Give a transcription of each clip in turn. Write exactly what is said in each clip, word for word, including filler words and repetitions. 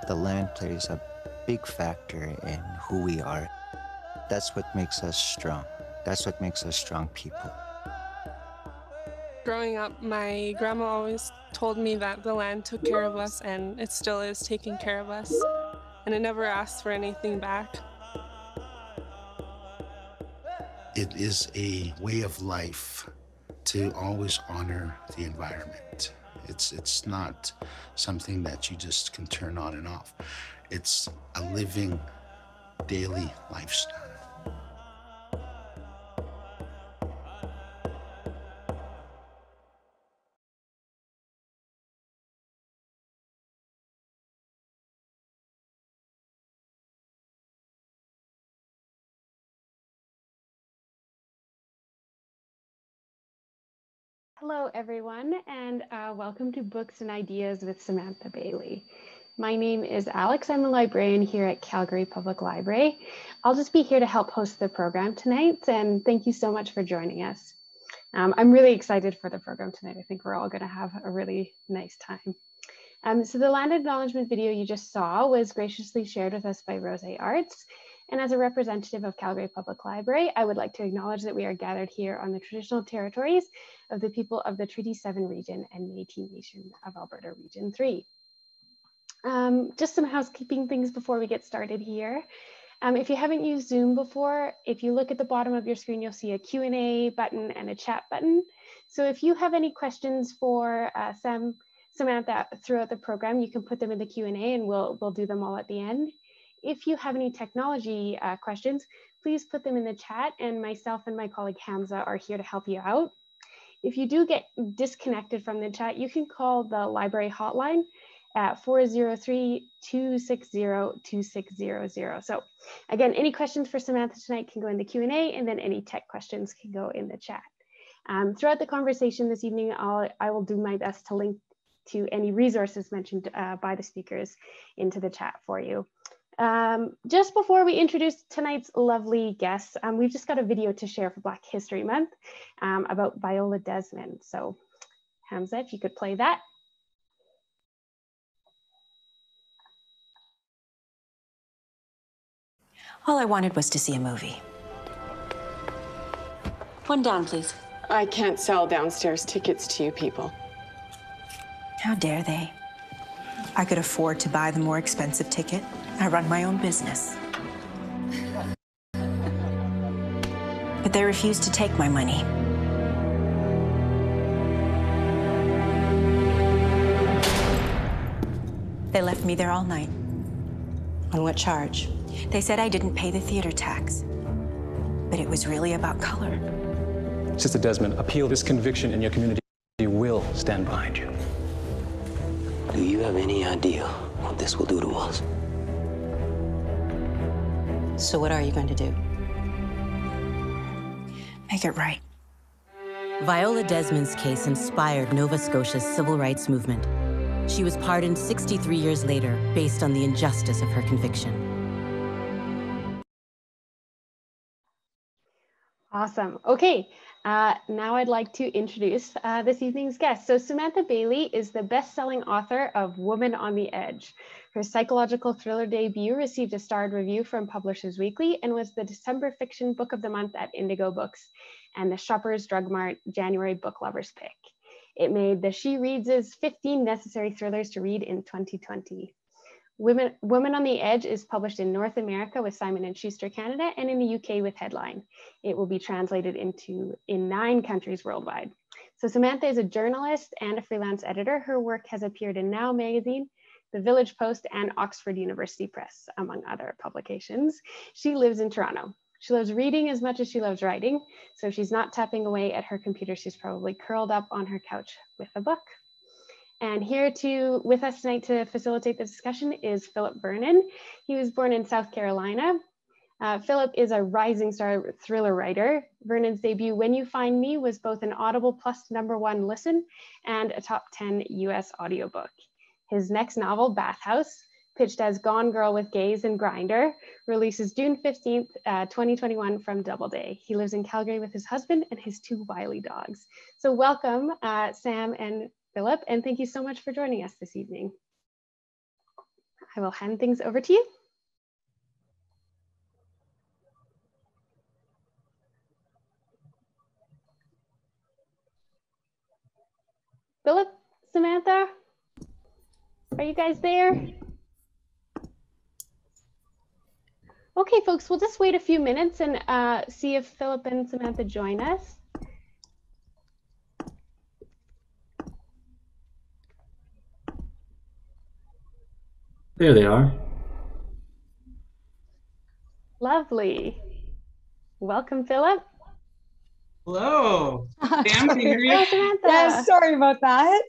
The land plays a big factor in who we are. That's what makes us strong. That's what makes us strong people. Growing up, my grandma always told me that the land took care of us, and it still is taking care of us, and it never asks for anything back. It is a way of life to always honor the environment. It's, it's not something that you just can turn on and off. It's a living, daily lifestyle. Hello, everyone, and uh, welcome to Books and Ideas with Samantha Bailey. My name is Alex. I'm a librarian here at Calgary Public Library. I'll just be here to help host the program tonight, and thank you so much for joining us. Um, I'm really excited for the program tonight. I think we're all going to have a really nice time. Um, so the land acknowledgement video you just saw was graciously shared with us by Rose Arts. And as a representative of Calgary Public Library, I would like to acknowledge that we are gathered here on the traditional territories of the people of the Treaty seven region and Métis Nation of Alberta Region three. Um, just some housekeeping things before we get started here. Um, if you haven't used Zoom before, if you look at the bottom of your screen, you'll see a Q and A button and a chat button. So if you have any questions for uh, Sam, Samantha throughout the program, you can put them in the Q and A and we'll, we'll do them all at the end. If you have any technology uh, questions, please put them in the chat, and myself and my colleague Hamza are here to help you out. If you do get disconnected from the chat, you can call the library hotline at four zero three, two six zero, two six zero zero. So again, any questions for Samantha tonight can go in the Q and A, and then any tech questions can go in the chat. Um, throughout the conversation this evening, I'll, I will do my best to link to any resources mentioned uh, by the speakers into the chat for you. Um, just before we introduce tonight's lovely guests, um, we've just got a video to share for Black History Month um, about Viola Desmond. So Hamza, if you could play that. All I wanted was to see a movie. One down, please. I can't sell downstairs tickets to you people. How dare they? I could afford to buy the more expensive ticket. I run my own business. But they refused to take my money. They left me there all night. On what charge? They said I didn't pay the theater tax. But it was really about color. Sister Desmond, appeal this conviction and your community will stand behind you. Do you have any idea what this will do to us? So what are you going to do? Make it right. Viola Desmond's case inspired Nova Scotia's civil rights movement. She was pardoned sixty-three years later based on the injustice of her conviction. Awesome. Okay, uh, now I'd like to introduce uh, this evening's guest. So Samantha Bailey is the best-selling author of Woman on the Edge. Her psychological thriller debut received a starred review from Publishers Weekly and was the December Fiction Book of the Month at Indigo Books and the Shoppers Drug Mart January Book Lovers Pick. It made the She Reads' fifteen Necessary Thrillers to Read in twenty twenty. Women, Woman on the Edge is published in North America with Simon and Schuster Canada and in the U K with Headline. It will be translated into in nine countries worldwide. So Samantha is a journalist and a freelance editor. Her work has appeared in Now Magazine, The Village Post, and Oxford University Press, among other publications. She lives in Toronto. She loves reading as much as she loves writing. So if she's not tapping away at her computer, she's probably curled up on her couch with a book. And here to with us tonight to facilitate the discussion is Philip Vernon. He was born in South Carolina. Uh, Philip is a rising star thriller writer. Vernon's debut, When You Find Me, was both an Audible Plus number one listen and a top ten U S audiobook. His next novel, Bathhouse, pitched as Gone Girl with Gaze and Grinder, releases June fifteenth, uh, twenty twenty-one from Doubleday. He lives in Calgary with his husband and his two wily dogs. So welcome, uh, Sam and Philip, and thank you so much for joining us this evening. I will hand things over to you. Philip, Samantha, are you guys there? Okay, folks, we'll just wait a few minutes and uh, see if Philip and Samantha join us. There they are. Lovely. Welcome, Philip. Hello. Sam, can you hear me? Hello, Samantha. Yes, sorry about that.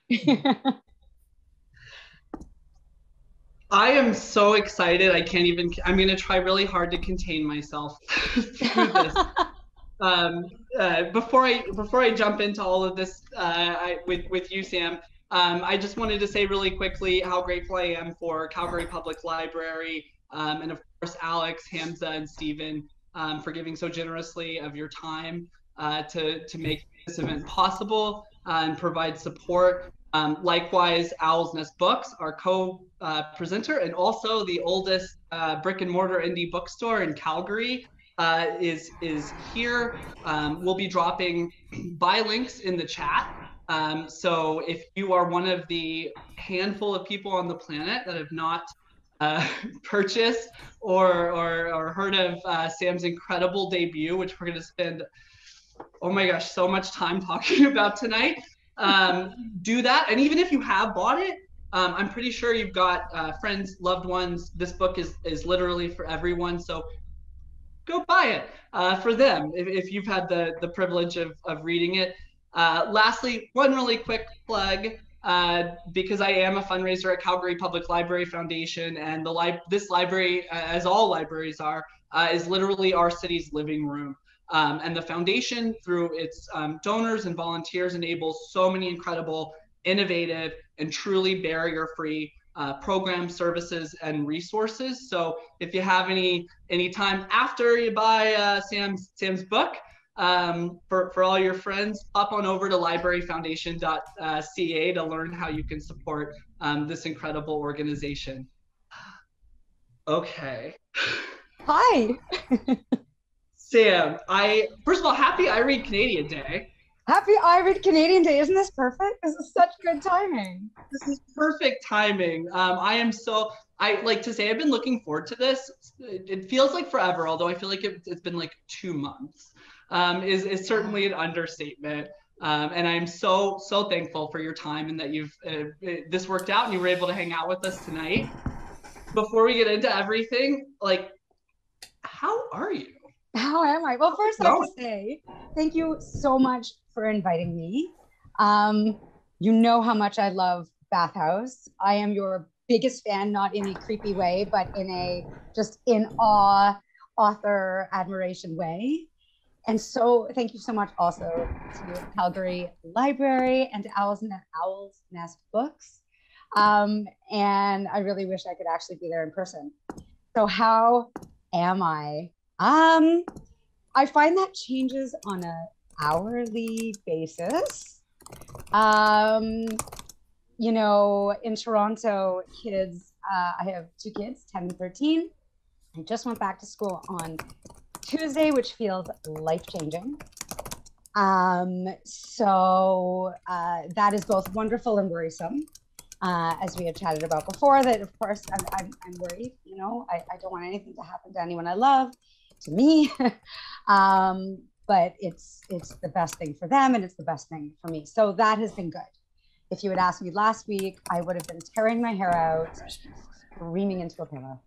I am so excited. I can't even, I'm going to try really hard to contain myself through this. um, uh, before I before I jump into all of this uh, I, with, with you, Sam, um, I just wanted to say really quickly how grateful I am for Calgary Public Library um, and of course Alex, Hamza, and Stephen um, for giving so generously of your time uh, to, to make this event possible uh, and provide support. Um, likewise, Owl's Nest Books, our co-presenter, uh, and also the oldest uh, brick and mortar indie bookstore in Calgary uh, is, is here. Um, we'll be dropping buy links in the chat. Um, so if you are one of the handful of people on the planet that have not uh, purchased or, or, or heard of uh, Sam's incredible debut, which we're going to spend, oh my gosh, so much time talking about tonight, um, do that. And even if you have bought it, um, I'm pretty sure you've got uh, friends, loved ones. This book is, is literally for everyone. So go buy it uh, for them if, if you've had the, the privilege of, of reading it. Uh, lastly, one really quick plug, uh, because I am a fundraiser at Calgary Public Library Foundation, and the li this library, uh, as all libraries are, uh, is literally our city's living room. Um, and the foundation, through its um, donors and volunteers, enables so many incredible, innovative, and truly barrier-free uh, programs, services, and resources. So if you have any any time after you buy uh, Sam's Sam's book, um, for for all your friends, hop on over to library foundation dot c a to learn how you can support um, this incredible organization. Okay. Hi. Sam, I first of all, happy I Read Canadian Day. Happy I Read Canadian Day. Isn't this perfect? This is such good timing. This is perfect timing. Um, I am so, I like to say I've been looking forward to this. It, it feels like forever, although I feel like it, it's been like two months. Um, is, is certainly an understatement. Um, and I'm so, so thankful for your time and that you've, uh, it, this worked out and you were able to hang out with us tonight. Before we get into everything, like, how are you? How am I? Well, first I have to say, thank you so much for inviting me. Um, you know how much I love Bathhouse. I am your biggest fan, not in a creepy way, but in a just in awe, author admiration way. And so thank you so much also to Calgary Library and to Owl's Nest, Owl's Nest Books. Um, and I really wish I could actually be there in person. So how am I? Um, I find that changes on an hourly basis. Um, you know, in Toronto, kids, uh, I have two kids, ten and thirteen. I just went back to school on Tuesday, which feels life-changing. Um, so uh, that is both wonderful and worrisome. Uh, as we have chatted about before, that of course I'm, I'm, I'm worried, you know, I, I don't want anything to happen to anyone I love, to me, um, but it's it's the best thing for them and it's the best thing for me. So that has been good. If you had asked me last week, I would have been tearing my hair out, screaming into a pillow.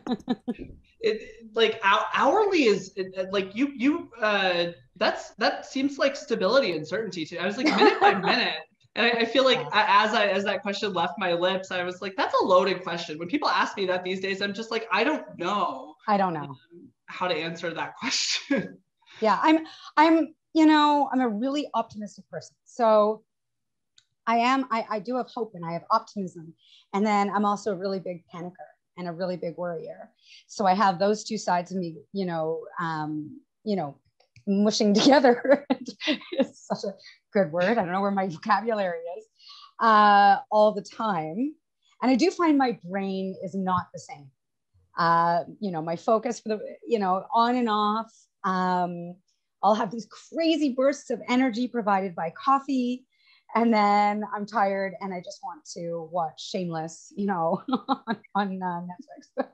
It like hourly is it, like you you uh, that's that seems like stability and certainty too. I was like minute by minute. And I, I feel like as I as that question left my lips, I was like, that's a loaded question. When people ask me that these days, I'm just like, I don't know. I don't know um, how to answer that question. Yeah, I'm I'm you know, I'm a really optimistic person. So I am I, I do have hope and I have optimism. And then I'm also a really big panicker and a really big worrier. So I have those two sides of me, you know, um, you know, mushing together. It's such a good word. I don't know where my vocabulary is, uh, all the time. And I do find my brain is not the same. Uh, you know, my focus for the, you know, on and off. Um, I'll have these crazy bursts of energy provided by coffee. And then I'm tired and I just want to watch Shameless, you know, on, on uh, Netflix.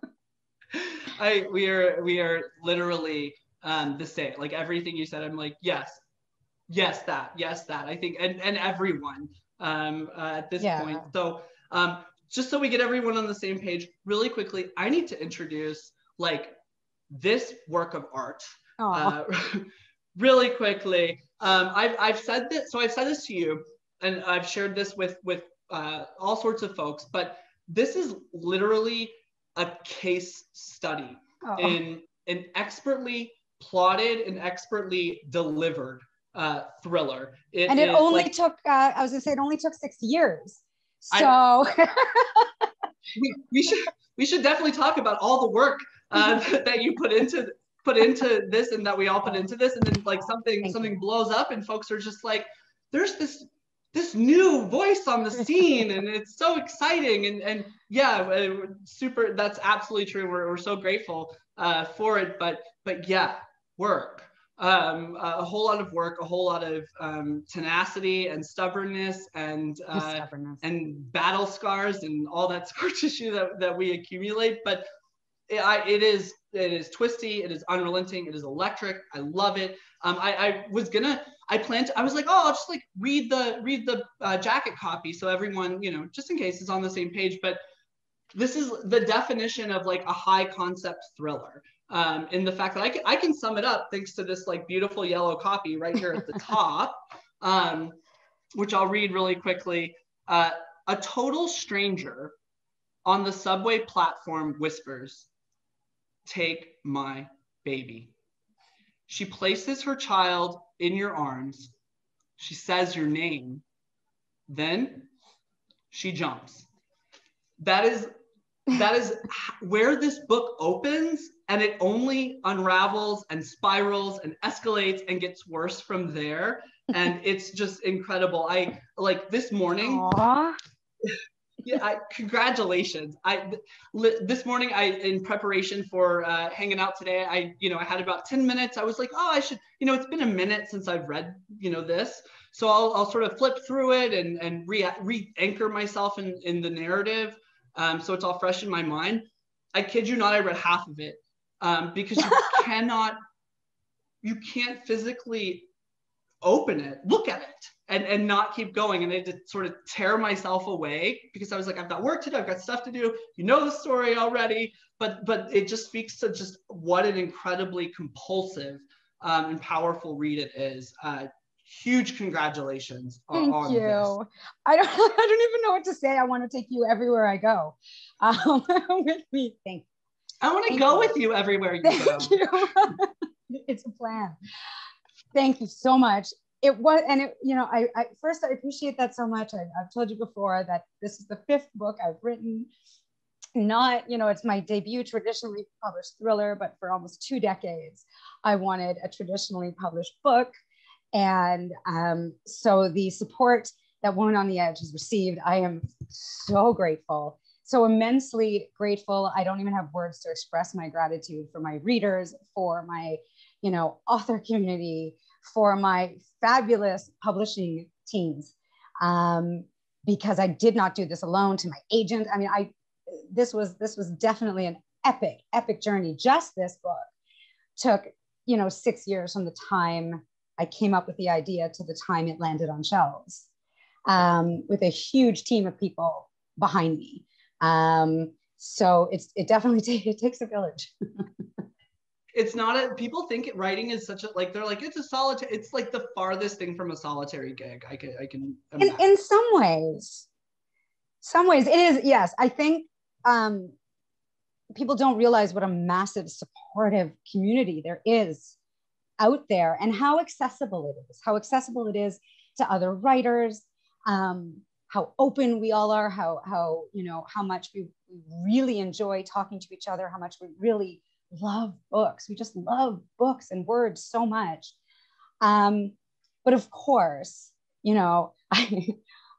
I, we are, we are literally um, the same. Like everything you said, I'm like, yes, yes, that, yes, that. I think, and, and everyone um, uh, at this Yeah. point. So um, just so we get everyone on the same page, really quickly, I need to introduce like this work of art. Uh, really quickly. Um, I've, I've said this, so I've said this to you, and I've shared this with, with uh, all sorts of folks, but this is literally a case study oh. in an expertly plotted and expertly delivered uh, thriller. It and it only like, took, uh, I was gonna say it only took six years. So I, we, we should we should definitely talk about all the work uh, that you put into put into this and that we all put into this, and then like something Thank something you. blows up and folks are just like, there's this this new voice on the scene and it's so exciting, and and yeah, super, that's absolutely true. We're, we're so grateful uh, for it, but but yeah, work. Um, a whole lot of work, a whole lot of um, tenacity and stubbornness and uh, stubbornness. and battle scars and all that scar tissue that, that we accumulate. But it, I, it is it is twisty, it is unrelenting, it is electric. I love it. Um, I, I was gonna, I planned, to, I was like, oh, I'll just like read the read the uh, jacket copy so everyone, you know, just in case is on the same page. But this is the definition of like a high concept thriller. Um, in the fact that I can, I can sum it up thanks to this like beautiful yellow copy right here at the top, um, which I'll read really quickly. Uh, a total stranger on the subway platform whispers, "Take my baby." She places her child in your arms. She says your name. Then she jumps. That is That is where this book opens, and it only unravels and spirals and escalates and gets worse from there. And it's just incredible. I like this morning. Aww. Yeah, I, congratulations. I li, this morning, I in preparation for uh, hanging out today, I you know I had about ten minutes. I was like, oh, I should, you know, it's been a minute since I've read you know this, so I'll I'll sort of flip through it and and re re-anchor myself in in the narrative. Um, so it's all fresh in my mind. I kid you not, I read half of it um, because you cannot, you can't physically open it, look at it, and, and not keep going. And I had to sort of tear myself away because I was like, I've got work to do, I've got stuff to do. You know the story already, but but it just speaks to just what an incredibly compulsive um, and powerful read it is. Uh, Huge congratulations Thank on you. this. I don't, I don't even know what to say. I want to take you everywhere I go um, with me. Thank you. I want to go you. with you everywhere you Thank go. You. It's a plan. Thank you so much. It was, and it, you know, I, I first, I appreciate that so much. I, I've told you before that this is the fifth book I've written. Not, you know, it's my debut traditionally published thriller, but for almost two decades, I wanted a traditionally published book. And um, so the support that Woman on the Edge has received, I am so grateful, so immensely grateful. I don't even have words to express my gratitude for my readers, for my, you know, author community, for my fabulous publishing teams, um, because I did not do this alone. To my agent, I mean, I this was this was definitely an epic, epic journey. Just this book took, you know, six years from the time I came up with the idea to the time it landed on shelves, um, with a huge team of people behind me. Um, so it's it definitely t- it takes a village. It's not a, people think it, writing is such a, like, they're like, it's a solitary, it's like the farthest thing from a solitary gig. I can, I can in, in some ways, some ways it is, yes. I think um, people don't realize what a massive supportive community there is out there, and how accessible it is, how accessible it is to other writers, um, how open we all are, how, how, you know, how much we really enjoy talking to each other, how much we really love books. We just love books and words so much. Um, but of course, you know, I,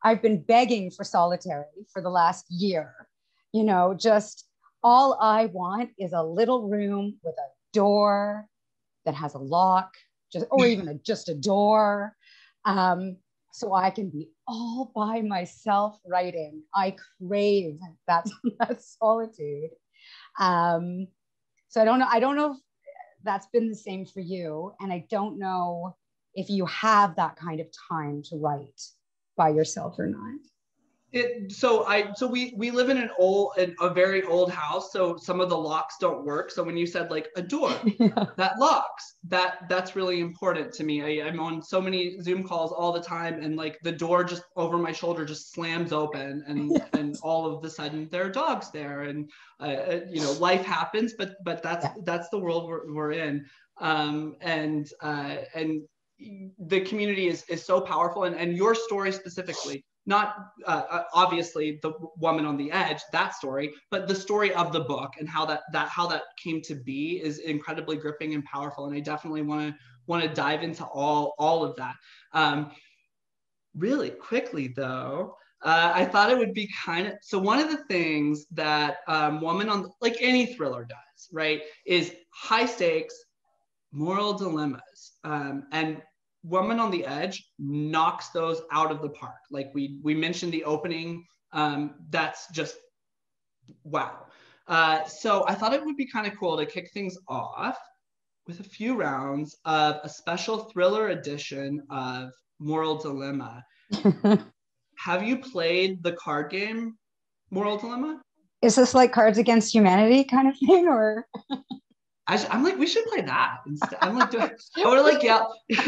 I've been begging for solitary for the last year. You know, just all I want is a little room with a door that has a lock, just or even a, just a door, um, so I can be all by myself writing. I crave that, that solitude. Um, so I don't know. I don't know if that's been the same for you, and I don't know if you have that kind of time to write by yourself or not. It, so I so we we live in an old in a very old house, so some of the locks don't work. So when you said like a door yeah. that locks, that that's really important to me. I, I'm on so many Zoom calls all the time, and like the door just over my shoulder just slams open, and yes. and all of a sudden there are dogs there, and uh, you know, life happens, but but that's yeah. that's the world we're, we're in, um, and uh, and the community is is so powerful, and and your story specifically. Not uh, obviously the woman on the edge, that story, but the story of the book and how that that how that came to be is incredibly gripping and powerful. And I definitely want to want to dive into all all of that. Um, really quickly though, uh, I thought it would be kind of so. One of the things that um, Woman on like any thriller does, right, is high stakes, moral dilemmas, um, and Woman on the Edge knocks those out of the park. Like we we mentioned the opening, um, that's just wow. Uh, so I thought it would be kind of cool to kick things off with a few rounds of a special thriller edition of Moral Dilemma. Have you played the card game Moral Dilemma? Is this like Cards Against Humanity kind of thing, or? I sh- I'm like, we should play that instead. I'm like, do I, I would like, yeah.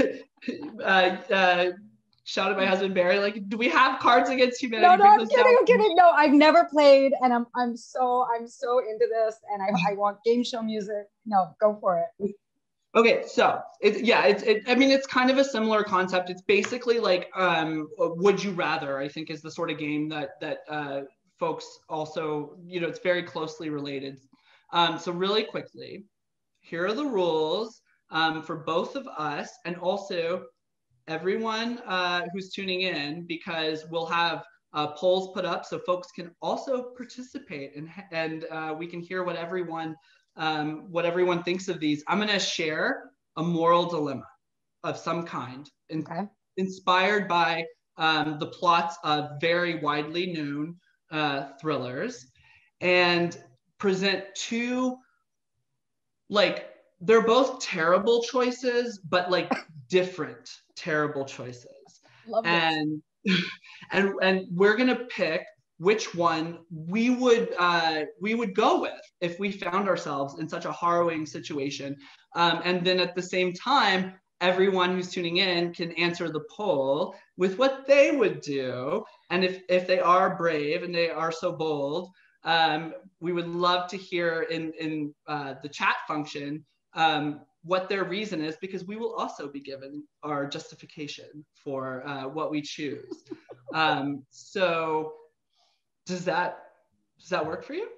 uh, uh, shout at my husband Barry, like, do we have Cards Against Humanity? No, no, I'm kidding, I'm kidding. No, I've never played, and I'm I'm so I'm so into this, and I, I want game show music. No, go for it. Okay, so it's yeah, it's it, I mean, it's kind of a similar concept. It's basically like um, Would You Rather, I think, is the sort of game that that uh, folks also, you know, it's very closely related. Um, so really quickly. Here are the rules um, for both of us and also everyone uh, who's tuning in, because we'll have uh, polls put up so folks can also participate, and and uh, we can hear what everyone um, what everyone thinks of these. I'm going to share a moral dilemma of some kind, in, okay. inspired by um, the plots of very widely known uh, thrillers, and present two. Like, they're both terrible choices, but like different terrible choices. Love and and and we're gonna pick which one we would uh, we would go with if we found ourselves in such a harrowing situation. Um, and then at the same time, everyone who's tuning in can answer the poll with what they would do. And if if they are brave and they are so bold, Um, we would love to hear in, in uh, the chat function um, what their reason is, because we will also be given our justification for uh, what we choose. Um, so does that, does that work for you?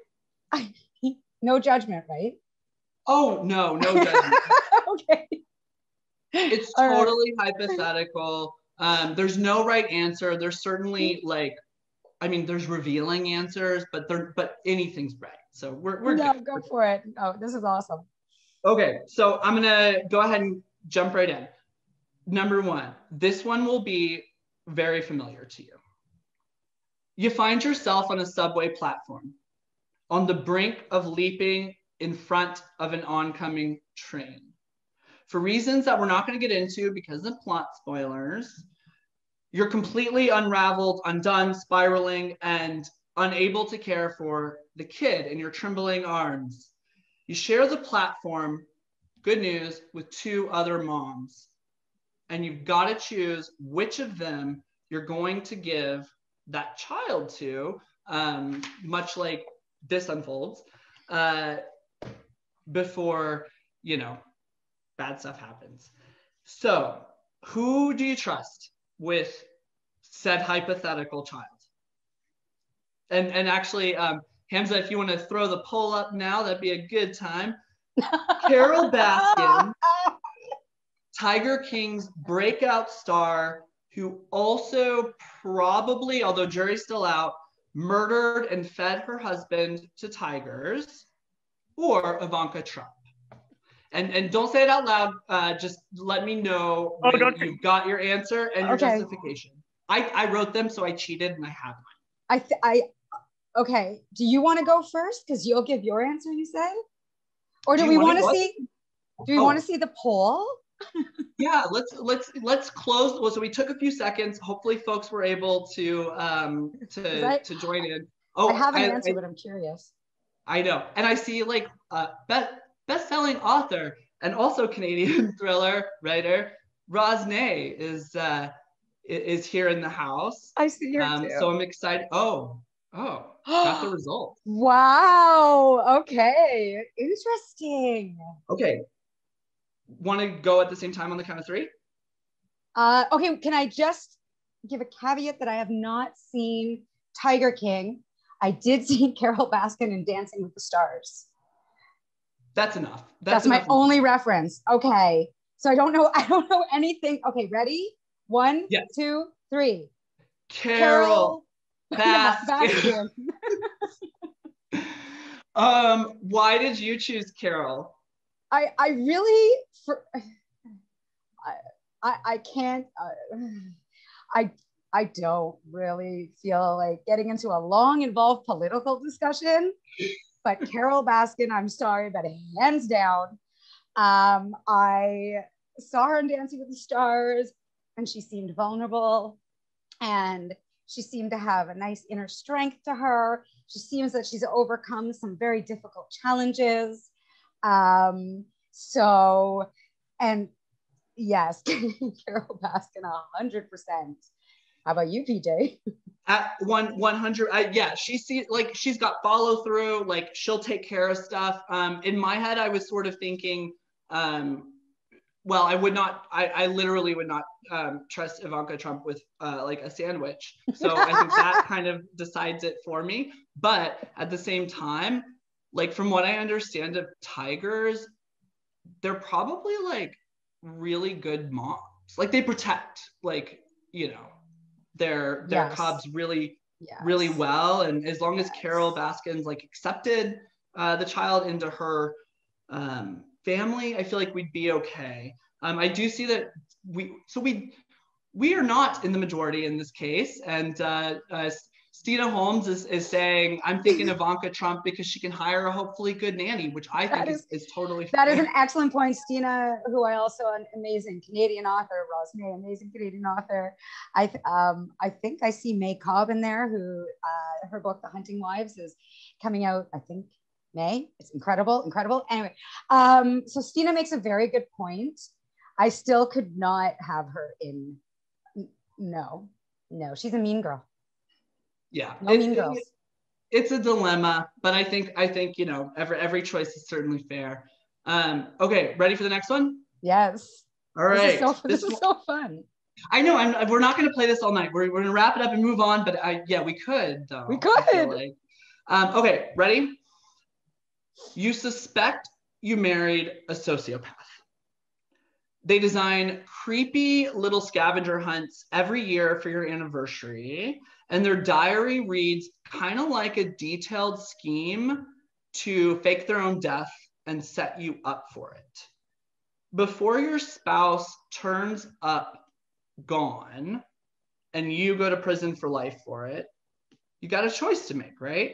No judgment, right? Oh, no, no judgment. Okay. It's totally right. Hypothetical. Um, there's no right answer. There's certainly like, I mean, there's revealing answers, but they're but anything's right. So we're we're no, good. go for it. Oh, this is awesome. Okay, so I'm gonna go ahead and jump right in. Number one, this one will be very familiar to you. You find yourself on a subway platform, on the brink of leaping in front of an oncoming train. For reasons that we're not going to get into because of plot spoilers, you're completely unraveled, undone, spiraling, and unable to care for the kid in your trembling arms. You share the platform, good news, with two other moms. And you've got to choose which of them you're going to give that child to, um, much like this unfolds, uh, before, you know, bad stuff happens. So who do you trust with said hypothetical child? And and actually, um, Hamza, if you want to throw the poll up now, that'd be a good time. Carol Baskin, Tiger King's breakout star, who also probably, although jury's still out, murdered and fed her husband to tigers, or Ivanka Trump? And and don't say it out loud. Uh, just let me know Oh, when don't- you've got your answer and your Okay. justification. I, I wrote them, so I cheated and I have mine. I, th- I, okay. Do you want to go first? Because you'll give your answer, you said? Or do, Do we you wanna want to go? see, do we Oh. want to see the poll? Yeah, let's let's let's close. Well, so we took a few seconds. Hopefully, folks were able to um to I- to join in. Oh, I have an I, answer, I, but I'm curious. I know, and I see like uh best best-selling author and also Canadian thriller writer Rosnay is uh i- is here in the house. I see her Um, too. so I'm excited. Oh, oh, got the result. Wow. Okay. Interesting. Okay, want to go at the same time on the count of three? Uh, okay. Can I just give a caveat that I have not seen Tiger King? I did see Carol Baskin in Dancing with the Stars. That's enough. That's, That's, my enough. only reference. Okay. So I don't know. I don't know anything. Okay. Ready? One, Yes. two, three. Carol, Yeah, Baskin. Baskin. Um, why did you choose Carol? I, I really, for, I, I, I can't, uh, I, I don't really feel like getting into a long, involved political discussion, but Carol Baskin, I'm sorry, but hands down, um, I saw her in Dancing with the Stars and she seemed vulnerable and she seemed to have a nice inner strength to her. She seems that she's overcome some very difficult challenges. Um, so, and yes, Carol Baskin, a hundred percent. How about you, P J? At one one hundred, I, yeah, she see like she's got follow through. Like she'll take care of stuff. Um, in my head, I was sort of thinking, um, well, I would not. I, I literally would not um, trust Ivanka Trump with uh, like a sandwich. So I think that kind of decides it for me. But at the same time, like from what I understand of tigers, they're probably like really good moms. Like they protect, like, you know, their their Yes. cubs really Yes. really well. And as long Yes. as Carol Baskin's like accepted uh, the child into her um, family, I feel like we'd be okay. Um, I do see that we so we we are not in the majority in this case, and uh, uh, Stina Holmes is, is saying, I'm thinking Ivanka Trump because she can hire a hopefully good nanny, which I think is, is, is totally That fair. is an excellent point. Stina, who I also, an amazing Canadian author, Rosnay, amazing Canadian author. I, th- um, I think I see May Cobb in there, who uh, her book, The Hunting Wives, is coming out, I think, May. It's incredible, incredible. Anyway, um, so Stina makes a very good point. I still could not have her in. No, no, she's a mean girl. Yeah, No it, mean it, girls. it's a dilemma, but I think I think you know every every choice is certainly fair. Um, okay, ready for the next one? Yes. All right. This is so, this This is so fun. I know. I'm, we're not going to play this all night. We're, we're going to wrap it up and move on. But I yeah, we could. Though, We I feel could. like. Um, okay, ready? You suspect you married a sociopath. They design creepy little scavenger hunts every year for your anniversary. And their diary reads kind of like a detailed scheme to fake their own death and set you up for it. Before your spouse turns up gone and you go to prison for life for it, you got a choice to make, right?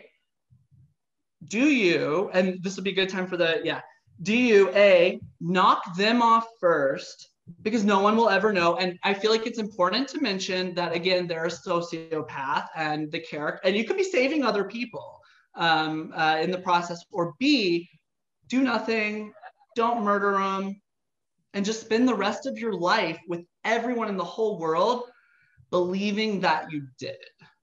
Do you, and this will be a good time for the, yeah, do you, A, knock them off first, because no one will ever know. And I feel like it's important to mention that, again, they're a sociopath and the character, and you could be saving other people um, uh, in the process. Or B, do nothing, don't murder them, and just spend the rest of your life with everyone in the whole world believing that you did.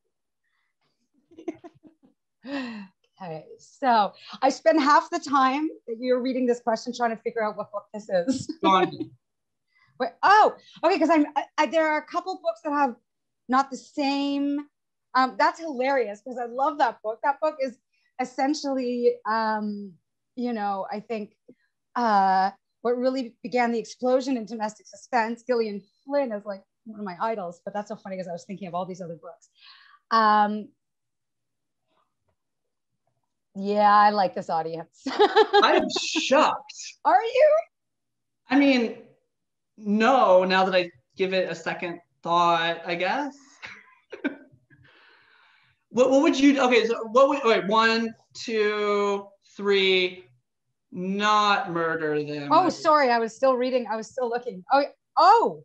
Okay, so I spent half the time that you're reading this question trying to figure out what book this is. Gandhi. Wait, oh, okay, because I'm I, I, there are a couple books that have not the same. Um, that's hilarious because I love that book. That book is essentially, um, you know, I think uh, what really began the explosion in domestic suspense. Gillian Flynn is like one of my idols, but that's so funny because I was thinking of all these other books. Um, yeah, I like this audience. I'm shocked. Are you? I mean, no, now that I give it a second thought, I guess. what, what would you, okay, so what would, wait, one, two, three, not murder them. Oh, sorry, I was still reading, I was still looking. Oh, oh.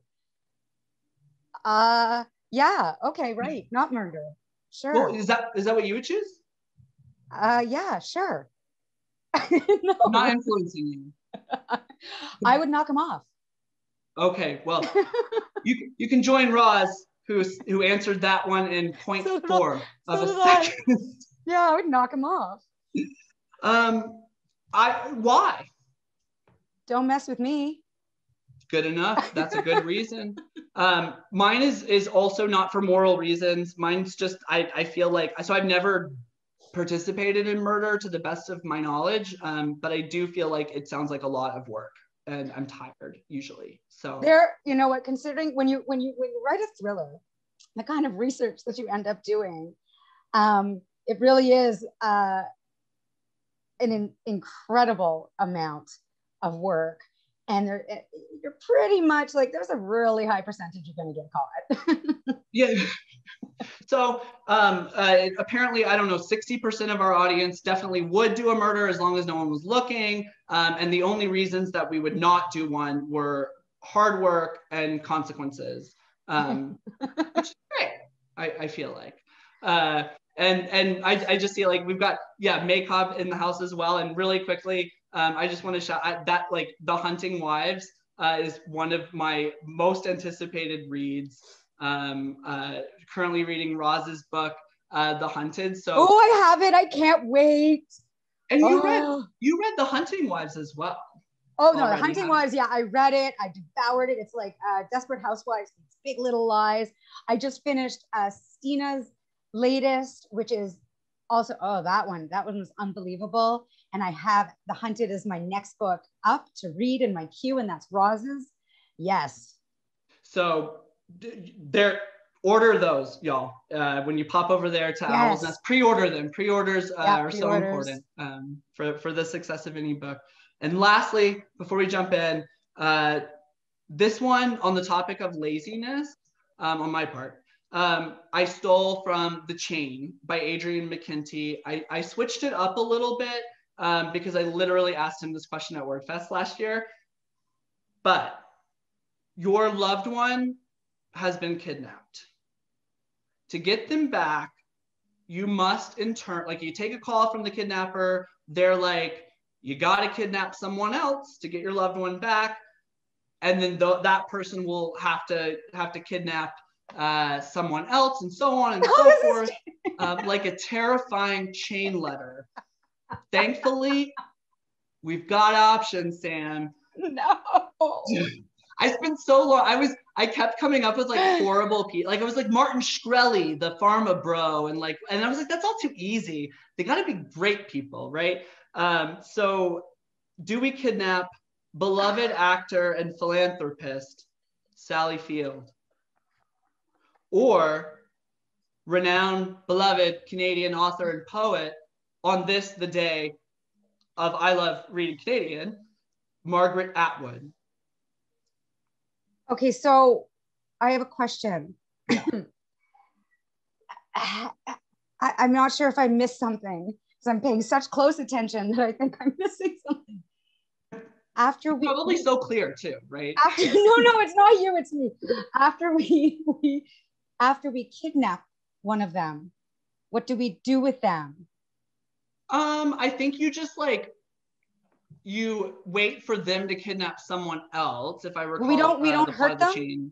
Uh, yeah, okay, right, not murder, sure. Well, is that, is that what you would choose? Uh, yeah, sure. No. Not influencing you. I would knock him off. Okay, well, you you can join Roz, who who answered that one in point so four I, of so a second. I. Yeah, I would knock him off. Um, I why? Don't mess with me. Good enough. That's a good reason. Um, mine is is also not for moral reasons. Mine's just I I feel like so I've never participated in murder to the best of my knowledge, um, but I do feel like it sounds like a lot of work, and I'm tired usually. So there, you know what? Considering when you when you when you write a thriller, the kind of research that you end up doing, um, it really is uh, an in, incredible amount of work, and there, you're pretty much like there's a really high percentage you're going to get caught. Yeah. So um, uh, apparently, I don't know, sixty percent of our audience definitely would do a murder as long as no one was looking. Um, and the only reasons that we would not do one were hard work and consequences, um, which is great, I, I feel like. Uh, and and I, I just feel like we've got, yeah, makeup in the house as well. And really quickly, um, I just want to shout out that, like, The Hunting Wives uh, is one of my most anticipated reads. Um, uh, currently reading Roz's book, uh, The Hunted. So oh, I have it. I can't wait. And you oh. read you read The Hunting Wives as well. Oh no, The Hunting Wives. Yeah, I read it. I devoured it. It's like uh, Desperate Housewives, Big Little Lies. I just finished uh, Stina's latest, which is also oh that one. That one was unbelievable. And I have The Hunted as my next book up to read in my queue, and that's Roz's. Yes. So. There, order those, y'all. Uh, when you pop over there to yes. Owl's Nest, pre-order them. Pre-orders uh, yeah, are pre-orders. so important um, for, for the success of any book. And lastly, before we jump in, uh, this one on the topic of laziness, um, on my part, um, I stole from The Chain by Adrian McKinty. I, I switched it up a little bit um, because I literally asked him this question at WordFest last year. But your loved one has been kidnapped. To get them back, you must in turn, like you take a call from the kidnapper, they're like, you gotta kidnap someone else to get your loved one back. And then th that person will have to have to kidnap uh, someone else and so on and so forth. Um, like a terrifying chain letter. Thankfully, we've got options, Sam. No. I spent so long, I was, I kept coming up with like horrible people. Like it was like Martin Shkreli, the pharma bro. And like, and I was like, that's all too easy. They gotta be great people, right? Um, so do we kidnap beloved actor and philanthropist, Sally Field? Or renowned, beloved Canadian author and poet on this, the day of I Love Reading Canadian, Margaret Atwood? Okay, so I have a question. I, I'm not sure if I missed something because I'm paying such close attention that I think I'm missing something. After we probably so clear too, right? After, no, no, it's not you, it's me. After we, we after we kidnap one of them, what do we do with them? Um, I think you just like you wait for them to kidnap someone else. If I recall, we don't we uh, don't the hurt them. Chain.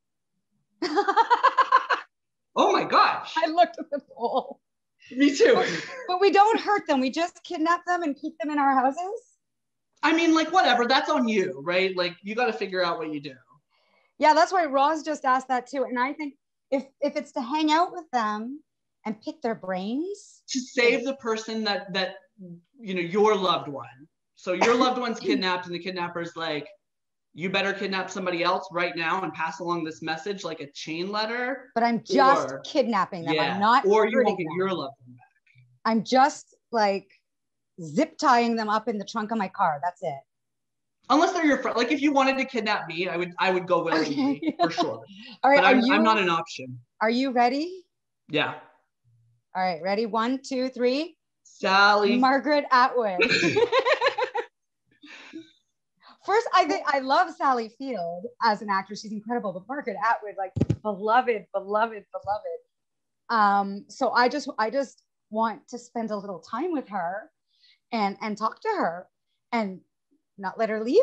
Oh my gosh! I looked at the poll. Me too. But, but we don't hurt them. We just kidnap them and keep them in our houses. I mean, like whatever. That's on you, right? Like you got to figure out what you do. Yeah, that's why Roz just asked that too. And I think if if it's to hang out with them and pick their brains to save the person that that you know your loved one. So your loved one's kidnapped and the kidnapper's like, you better kidnap somebody else right now and pass along this message like a chain letter. But I'm just or, kidnapping them. yeah, I'm not or you hurting won't get them. your loved one back. I'm just like zip tying them up in the trunk of my car. That's it. Unless they're your friend. Like if you wanted to kidnap me, I would I would go willingly okay. for sure. All right, but I'm, you, I'm not an option. Are you ready? Yeah. All right, ready? One, two, three. Sally. Margaret Atwood. First, I think I love Sally Field as an actress. She's incredible, but Margaret Atwood, like beloved, beloved, beloved. Um, so I just, I just want to spend a little time with her, and and talk to her, and not let her leave.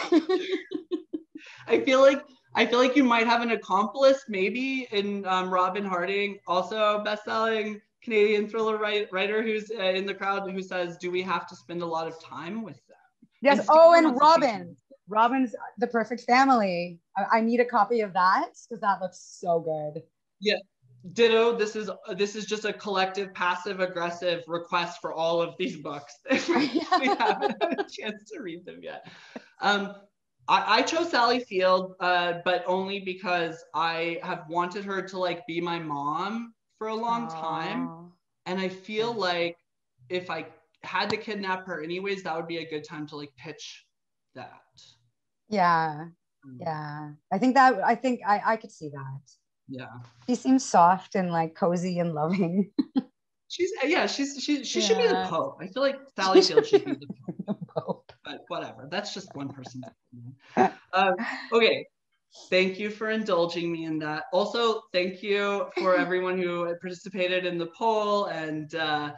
I feel like I feel like you might have an accomplice, maybe in um, Robin Harding, also best-selling Canadian thriller write, writer, who's uh, in the crowd, who says, "Do we have to spend a lot of time with them?" Yes. And oh, and Robin. Robin's The Perfect Family. I, I need a copy of that because that looks so good. Yeah. Ditto. This is this is just a collective passive aggressive request for all of these books. We haven't had a chance to read them yet. Um, I, I chose Sally Field, uh, but only because I have wanted her to like be my mom for a long Aww. time, and I feel like if I had to kidnap her anyways, that would be a good time to like pitch that. Yeah, yeah. I think that I think I I could see that. Yeah. She seems soft and like cozy and loving. She's yeah, she's she she yeah. should be the Pope. I feel like Sally Field should be the Pope. the Pope. But whatever. That's just one person's opinion. Um, okay. Thank you for indulging me in that. Also, thank you for everyone who participated in the poll, and uh,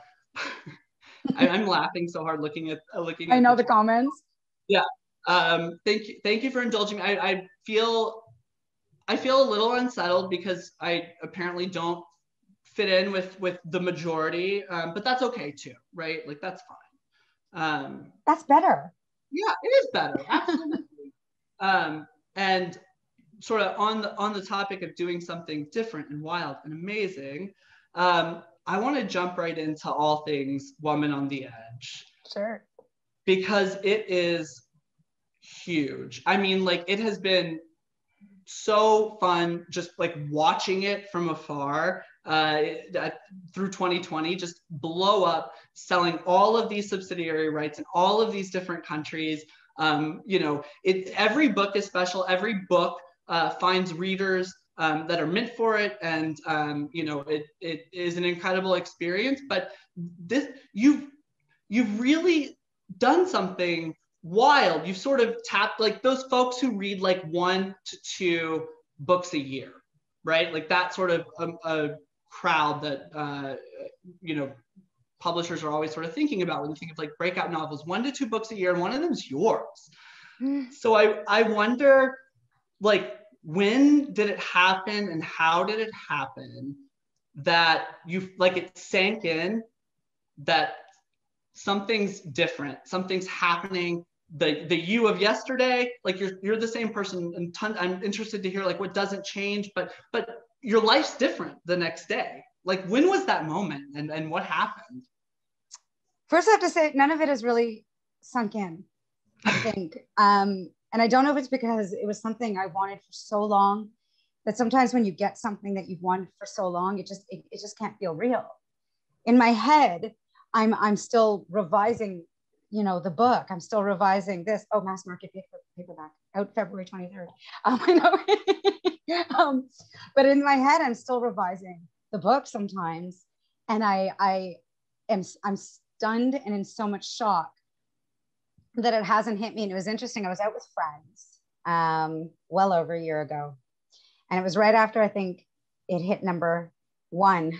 I, I'm laughing so hard looking at uh, looking. I at know the, the comments. Yeah. Um, thank you. Thank you for indulging me. I, I feel. I feel a little unsettled because I apparently don't fit in with with the majority, um, but that's okay too, right? Like that's fine. Um, that's better. Yeah, it is better, absolutely. um, and sort of on the on the topic of doing something different and wild and amazing, um, I want to jump right into all things Woman on the Edge. Sure. Because it is huge. I mean, like it has been so fun just like watching it from afar uh, through twenty twenty just blow up, selling all of these subsidiary rights in all of these different countries. Um, you know, it, every book is special. Every book uh, finds readers um, that are meant for it. And, um, you know, it, it is an incredible experience. But this, you've, you've really done something wild. You've sort of tapped like those folks who read like one to two books a year, right? Like that sort of um, a crowd that, uh, you know, publishers are always sort of thinking about when you think of like breakout novels, one to two books a year, and one of them is yours. Mm. So I, I wonder, like, when did it happen and how did it happen that you, like it sank in that something's different, something's happening. The the you of yesterday, like you're you're the same person, and ton, I'm interested to hear like what doesn't change, but but your life's different the next day. Like when was that moment, and and what happened? First, I have to say none of it has really sunk in. I think, um, and I don't know if it's because it was something I wanted for so long that sometimes when you get something that you've wanted for so long, it just it, it just can't feel real. In my head, I'm I'm still revising. You know, the book, I'm still revising this. Oh, mass market paper, paperback out February twenty-third. Um, I know. um, but in my head, I'm still revising the book sometimes. And I, I am, I'm stunned and in so much shock that it hasn't hit me. And it was interesting. I was out with friends um, well over a year ago. And it was right after, I think it hit number one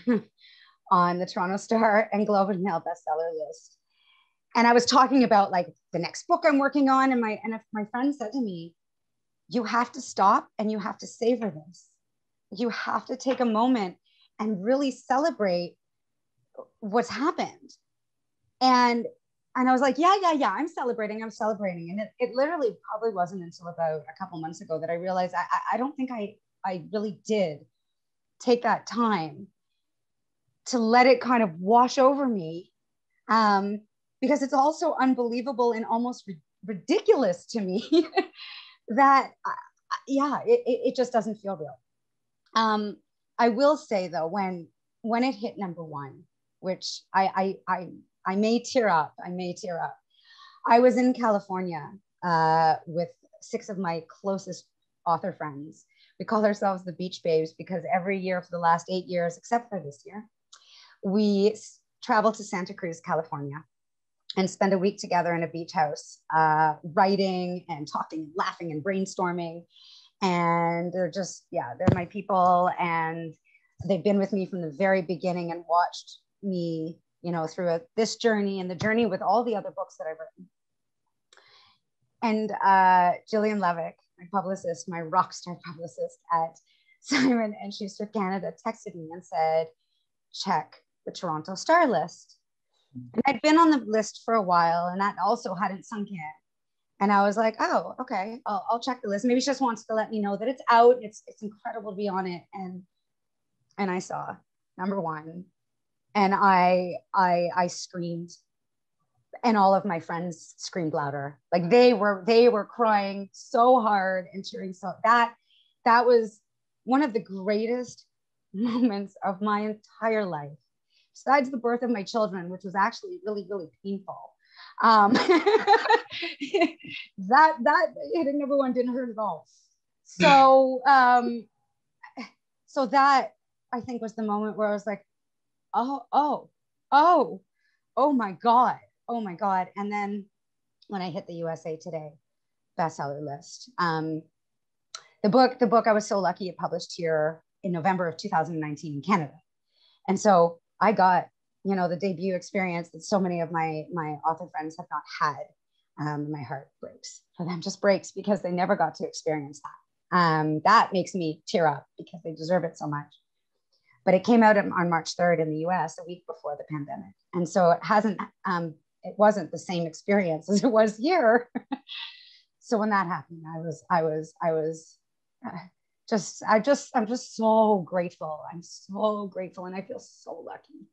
on the Toronto Star and Globe and Mail bestseller list. And I was talking about like the next book I'm working on. And my, and my friend said to me, you have to stop and you have to savor this. You have to take a moment and really celebrate what's happened. And, and I was like, yeah, yeah, yeah, I'm celebrating, I'm celebrating. And it, it literally probably wasn't until about a couple months ago that I realized I, I don't think I, I really did take that time to let it kind of wash over me. Um, because it's also unbelievable and almost ri- ridiculous to me that, uh, yeah, it, it, it just doesn't feel real. Um, I will say though, when when it hit number one, which I I I, I may tear up, I may tear up. I was in California uh, with six of my closest author friends. We call ourselves the Beach Babes because every year for the last eight years, except for this year, we travel to Santa Cruz, California, and spend a week together in a beach house, uh, writing and talking, and laughing and brainstorming. And they're just, yeah, they're my people. And they've been with me from the very beginning and watched me, you know, through a, this journey and the journey with all the other books that I've written. And uh, Gillian Levick, my publicist, my rock star publicist at Simon and Schuster Canada, texted me and said, check the Toronto Star list. And I'd been on the list for a while and that also hadn't sunk in. And I was like, oh, okay, I'll, I'll check the list. Maybe she just wants to let me know that it's out. It's, it's incredible to be on it. And, and I saw number one and I, I, I screamed. And all of my friends screamed louder. Like they were, they were crying so hard and cheering. So that, that was one of the greatest moments of my entire life, besides the birth of my children, which was actually really, really painful. Um, that, that hitting number one didn't hurt at all. So, um, so that I think was the moment where I was like, oh, oh, oh, oh my God. Oh my God. And then when I hit the U S A Today bestseller list, um, the book, the book, I was so lucky it published here in November of two thousand nineteen in Canada. And so I got, you know, the debut experience that so many of my, my author friends have not had. Um, my heart breaks for them, just breaks because they never got to experience that. Um, that makes me tear up because they deserve it so much. But it came out on March third in the U S a week before the pandemic. And so it hasn't, um, it wasn't the same experience as it was here. So when that happened, I was, I was, I was uh, just, I just, I'm just so grateful. I'm so grateful. And I feel so lucky.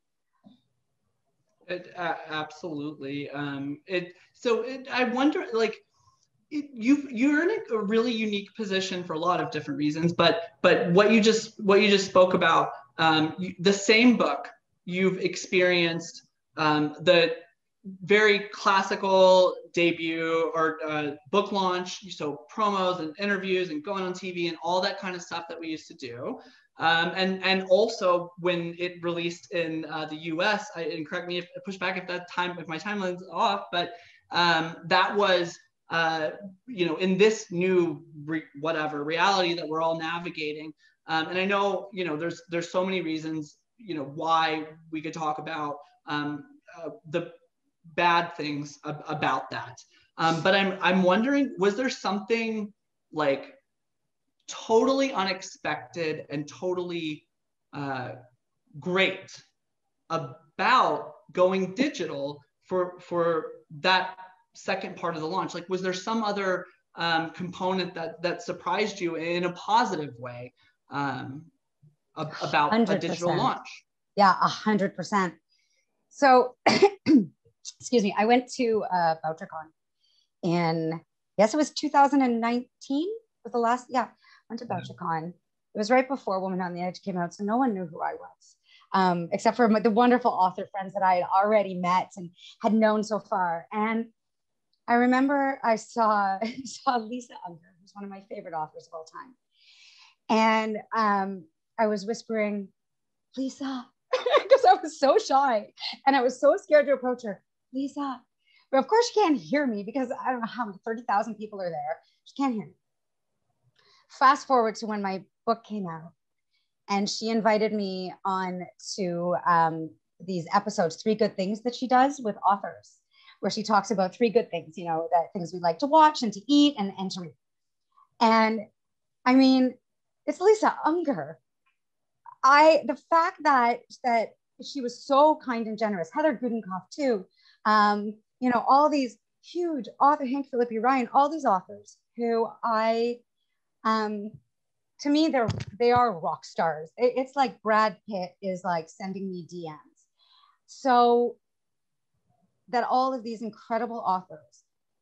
It, uh, absolutely. Um, it, so it, I wonder, like, it, you you're in a, a really unique position for a lot of different reasons, but, but what you just, what you just spoke about, um, you, the same book you've experienced, um, the very classical debut or uh, book launch, so promos and interviews and going on T V and all that kind of stuff that we used to do. Um, and, and also when it released in uh, the U S, I, and correct me if push back if that time, if my timeline's off, but um, that was, uh, you know, in this new re whatever reality that we're all navigating. Um, and I know, you know, there's, there's so many reasons, you know, why we could talk about um, uh, the bad things ab about that. Um, but I'm, I'm wondering, was there something like totally unexpected and totally uh, great about going digital for, for that second part of the launch? Like, was there some other um, component that, that surprised you in a positive way um, about one hundred percent. A digital launch? Yeah, a hundred percent. So, excuse me, I went to uh, VoucherCon in, yes, it was two thousand nineteen was the last, yeah, I went to VoucherCon. It was right before Woman on the Edge came out, so no one knew who I was, um, except for my, the wonderful author friends that I had already met and had known so far. And I remember I saw, saw Lisa Unger, who's one of my favorite authors of all time. And um, I was whispering, Lisa, because I was so shy and I was so scared to approach her. Lisa, but of course she can't hear me because I don't know how many, thirty thousand people are there. She can't hear me. Fast forward to when my book came out and she invited me on to um, these episodes, Three Good Things that she does with authors, where she talks about three good things, you know, that things we like to watch and to eat and, and to read. And I mean, it's Lisa Unger. I, the fact that, that she was so kind and generous, Heather Gudenkoff too, um, you know, all these huge author, Hank Philippi Ryan, all these authors who I, um, to me, they're, they are rock stars. It, it's like Brad Pitt is like sending me D Ms. So that all of these incredible authors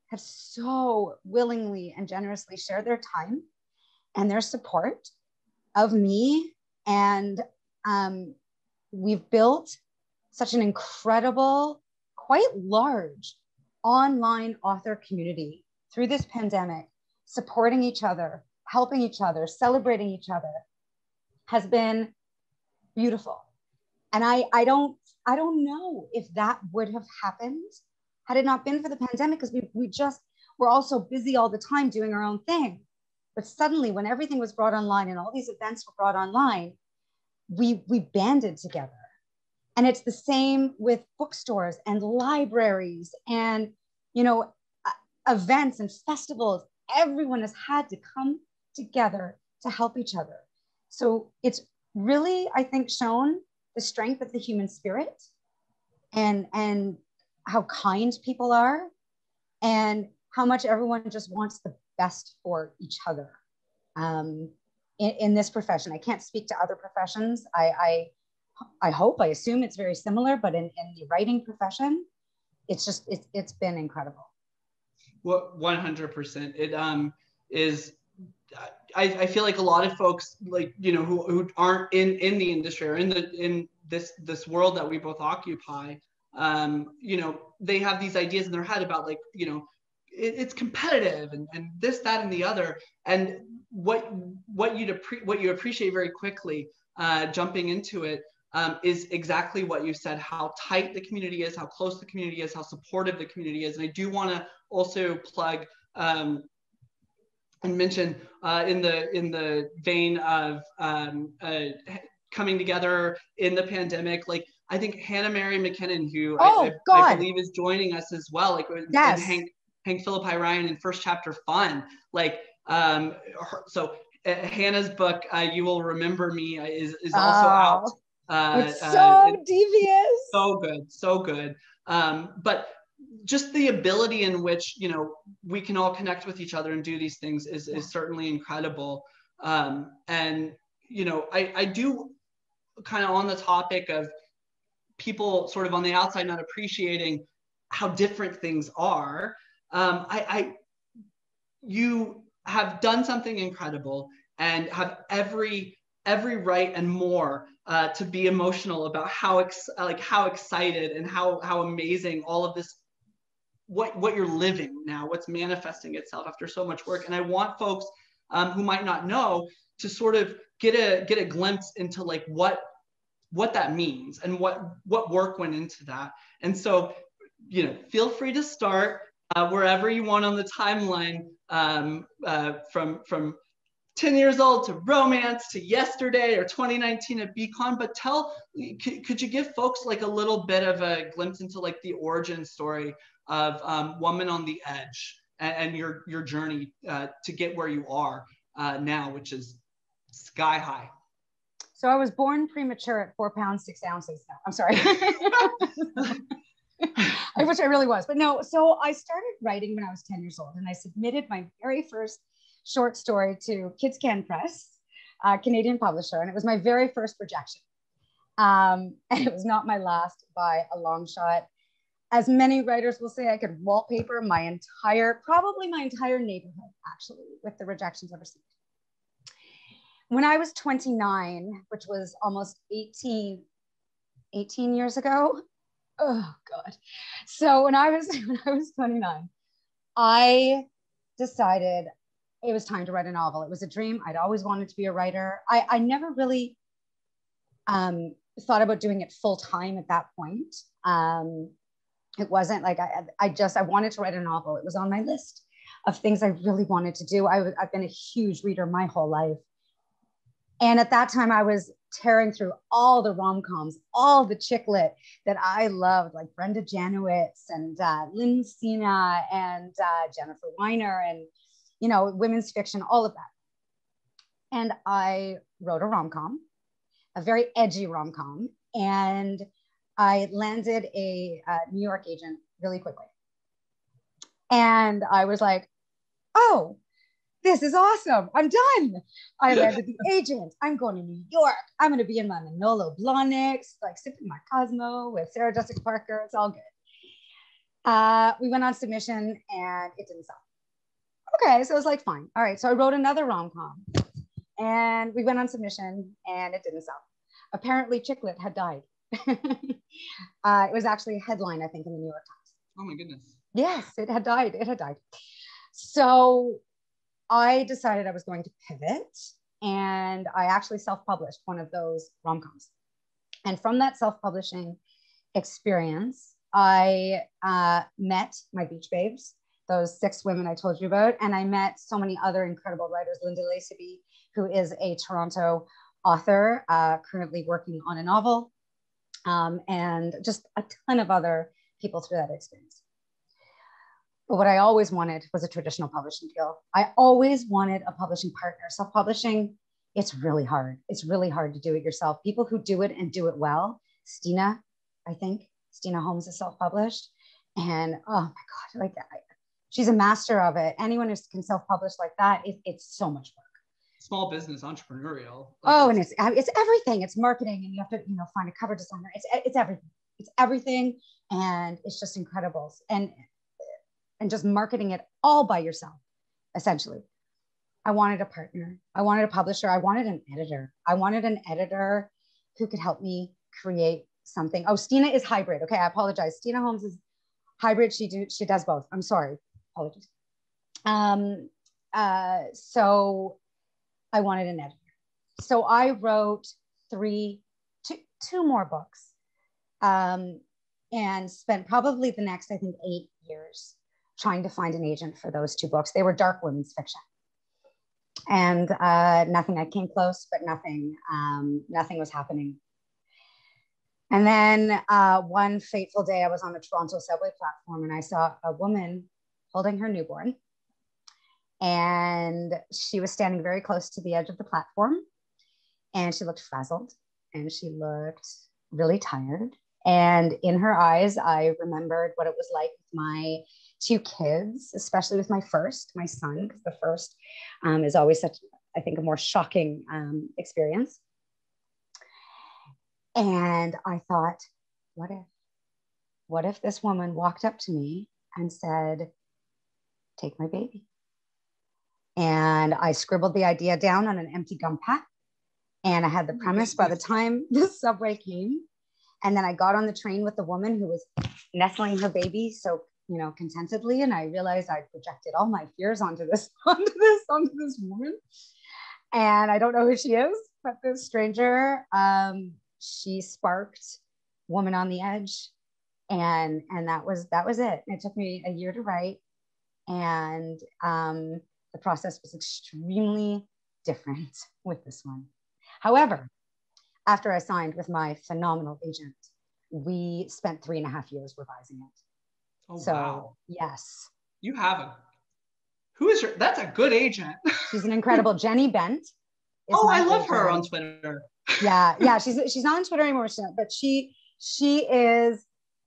have so willingly and generously shared their time and their support of me. And um, we've built such an incredible, quite large online author community through this pandemic, supporting each other, helping each other, celebrating each other, has been beautiful. And I, I don't, I don't know if that would have happened had it not been for the pandemic, because we, we just, we're all so busy all the time doing our own thing. But suddenly when everything was brought online and all these events were brought online, we, we banded together. And it's the same with bookstores and libraries and, you know, events and festivals. Everyone has had to come together to help each other. So it's really, I think, shown the strength of the human spirit and, and how kind people are and how much everyone just wants the best for each other. Um, in, in this profession, I can't speak to other professions. I, I, I hope, I assume it's very similar, but in, in the writing profession, it's just, it's, it's been incredible. Well, one hundred percent. It um, is, I, I feel like a lot of folks, like, you know, who, who aren't in, in the industry or in the, in this, this world that we both occupy, um, you know, they have these ideas in their head about, like, you know, it, it's competitive and, and this, that, and the other. And what, what you'd appre- what you appreciate very quickly, uh, jumping into it, um, is exactly what you said, how tight the community is, how close the community is, how supportive the community is. And I do want to also plug, um, and mention uh, in the in the vein of um, uh, coming together in the pandemic, like I think Hannah Mary McKinnon, who oh, I, I, I believe is joining us as well, like yes. and Hank Hank Philippi Ryan in First Chapter Fun, like um, her, so uh, Hannah's book uh, You Will Remember Me is is also oh, out. Uh, it's so uh, devious, so good, so good. Um, but just the ability in which, you know, we can all connect with each other and do these things is, is certainly incredible. Um, and, you know, I, I do kind of on the topic of people sort of on the outside not appreciating how different things are. Um, I, I, you have done something incredible and have every, every right and more uh, to be emotional about how, ex- like how excited and how, how amazing all of this what what you're living now, what's manifesting itself after so much work. And I want folks um, who might not know to sort of get a get a glimpse into like what what that means and what what work went into that. And so, you know, feel free to start uh, wherever you want on the timeline, um, uh, from from ten years old to romance to yesterday or twenty nineteen at BCon. But tell, could, could you give folks like a little bit of a glimpse into like the origin story of um, Woman on the Edge and, and your your journey uh, to get where you are uh, now, which is sky high? So I was born premature at four pounds, six ounces. No, I'm sorry. I wish I really was, but no. So I started writing when I was ten years old, and I submitted my very first short story to Kids Can Press, a Canadian publisher, and it was my very first rejection. Um, and it was not my last by a long shot. As many writers will say, I could wallpaper my entire, probably my entire neighborhood, actually, with the rejections I've received. When I was twenty-nine, which was almost eighteen, eighteen years ago, oh God. So when I was, when I was twenty-nine, I decided it was time to write a novel. It was a dream. I'd always wanted to be a writer. I, I never really um, thought about doing it full time at that point. Um, It wasn't like I, I just, I wanted to write a novel. It was on my list of things I really wanted to do. I was, I've been a huge reader my whole life. And at that time I was tearing through all the rom-coms, all the chick lit that I loved, like Brenda Janowitz and uh, Lynn Sina and uh, Jennifer Weiner and, you know, women's fiction, all of that. And I wrote a rom-com, a very edgy rom-com. And I landed a uh, New York agent really quickly. And I was like, oh, this is awesome. I'm done. I landed the agent. I'm going to New York. I'm going to be in my Manolo Blahniks, like sipping my Cosmo with Sarah Jessica Parker. It's all good. Uh, we went on submission and it didn't sell. Okay, so it was like, fine. All right, so I wrote another rom-com and we went on submission and it didn't sell. Apparently Chick Lit had died. uh, it was actually a headline, I think, in the New York Times. Oh my goodness. Yes, it had died. It had died. So I decided I was going to pivot, and I actually self-published one of those rom-coms. And from that self-publishing experience, I uh, met my beach babes, those six women I told you about, and I met so many other incredible writers. Linda Lacybe, who is a Toronto author, uh, currently working on a novel, um, and just a ton of other people through that experience. But what I always wanted was a traditional publishing deal. I always wanted a publishing partner. Self-publishing, it's really hard. It's really hard to do it yourself. People who do it and do it well, Stina, I think, Stina Holmes is self-published. And oh my God, like I, she's a master of it. Anyone who can self-publish like that, it, it's so much work. Small business, entrepreneurial. Like oh, and it's it's everything. It's marketing, and you have to, you know, find a cover designer. It's it's everything. It's everything, and it's just incredible. And and just marketing it all by yourself, essentially. I wanted a partner. I wanted a publisher. I wanted an editor. I wanted an editor who could help me create something. Oh, Stina is hybrid. Okay, I apologize. Stina Holmes is hybrid. She do she does both. I'm sorry. Apologies. Um. Uh. So. I wanted an editor. So I wrote three, two, two more books um, and spent probably the next, I think, eight years trying to find an agent for those two books. They were dark women's fiction. And uh, nothing, I came close, but nothing, um, nothing was happening. And then uh, one fateful day, I was on a Toronto subway platform and I saw a woman holding her newborn. And she was standing very close to the edge of the platform, and she looked frazzled and she looked really tired. And in her eyes, I remembered what it was like with my two kids, especially with my first, my son, because the first um, is always such, I think, a more shocking um, experience. And I thought, what if, what if this woman walked up to me and said, take my baby? And I scribbled the idea down on an empty gum pack. And I had the premise by the time the subway came. And then I got on the train with the woman who was nestling her baby so, you know, contentedly. And I realized I projected all my fears onto this, onto this, onto this woman. And I don't know who she is, but this stranger, um, she sparked Woman on the Edge. And, and that was, that was it. It took me a year to write. And, um, the process was extremely different with this one. However, after I signed with my phenomenal agent, we spent three and a half years revising it. Oh, so, wow. Yes. You have a, who is your, that's a good agent. She's an incredible, Jenny Bent. Oh, I love agent. her on Twitter. Yeah, yeah, she's, she's not on Twitter anymore, but she, she is,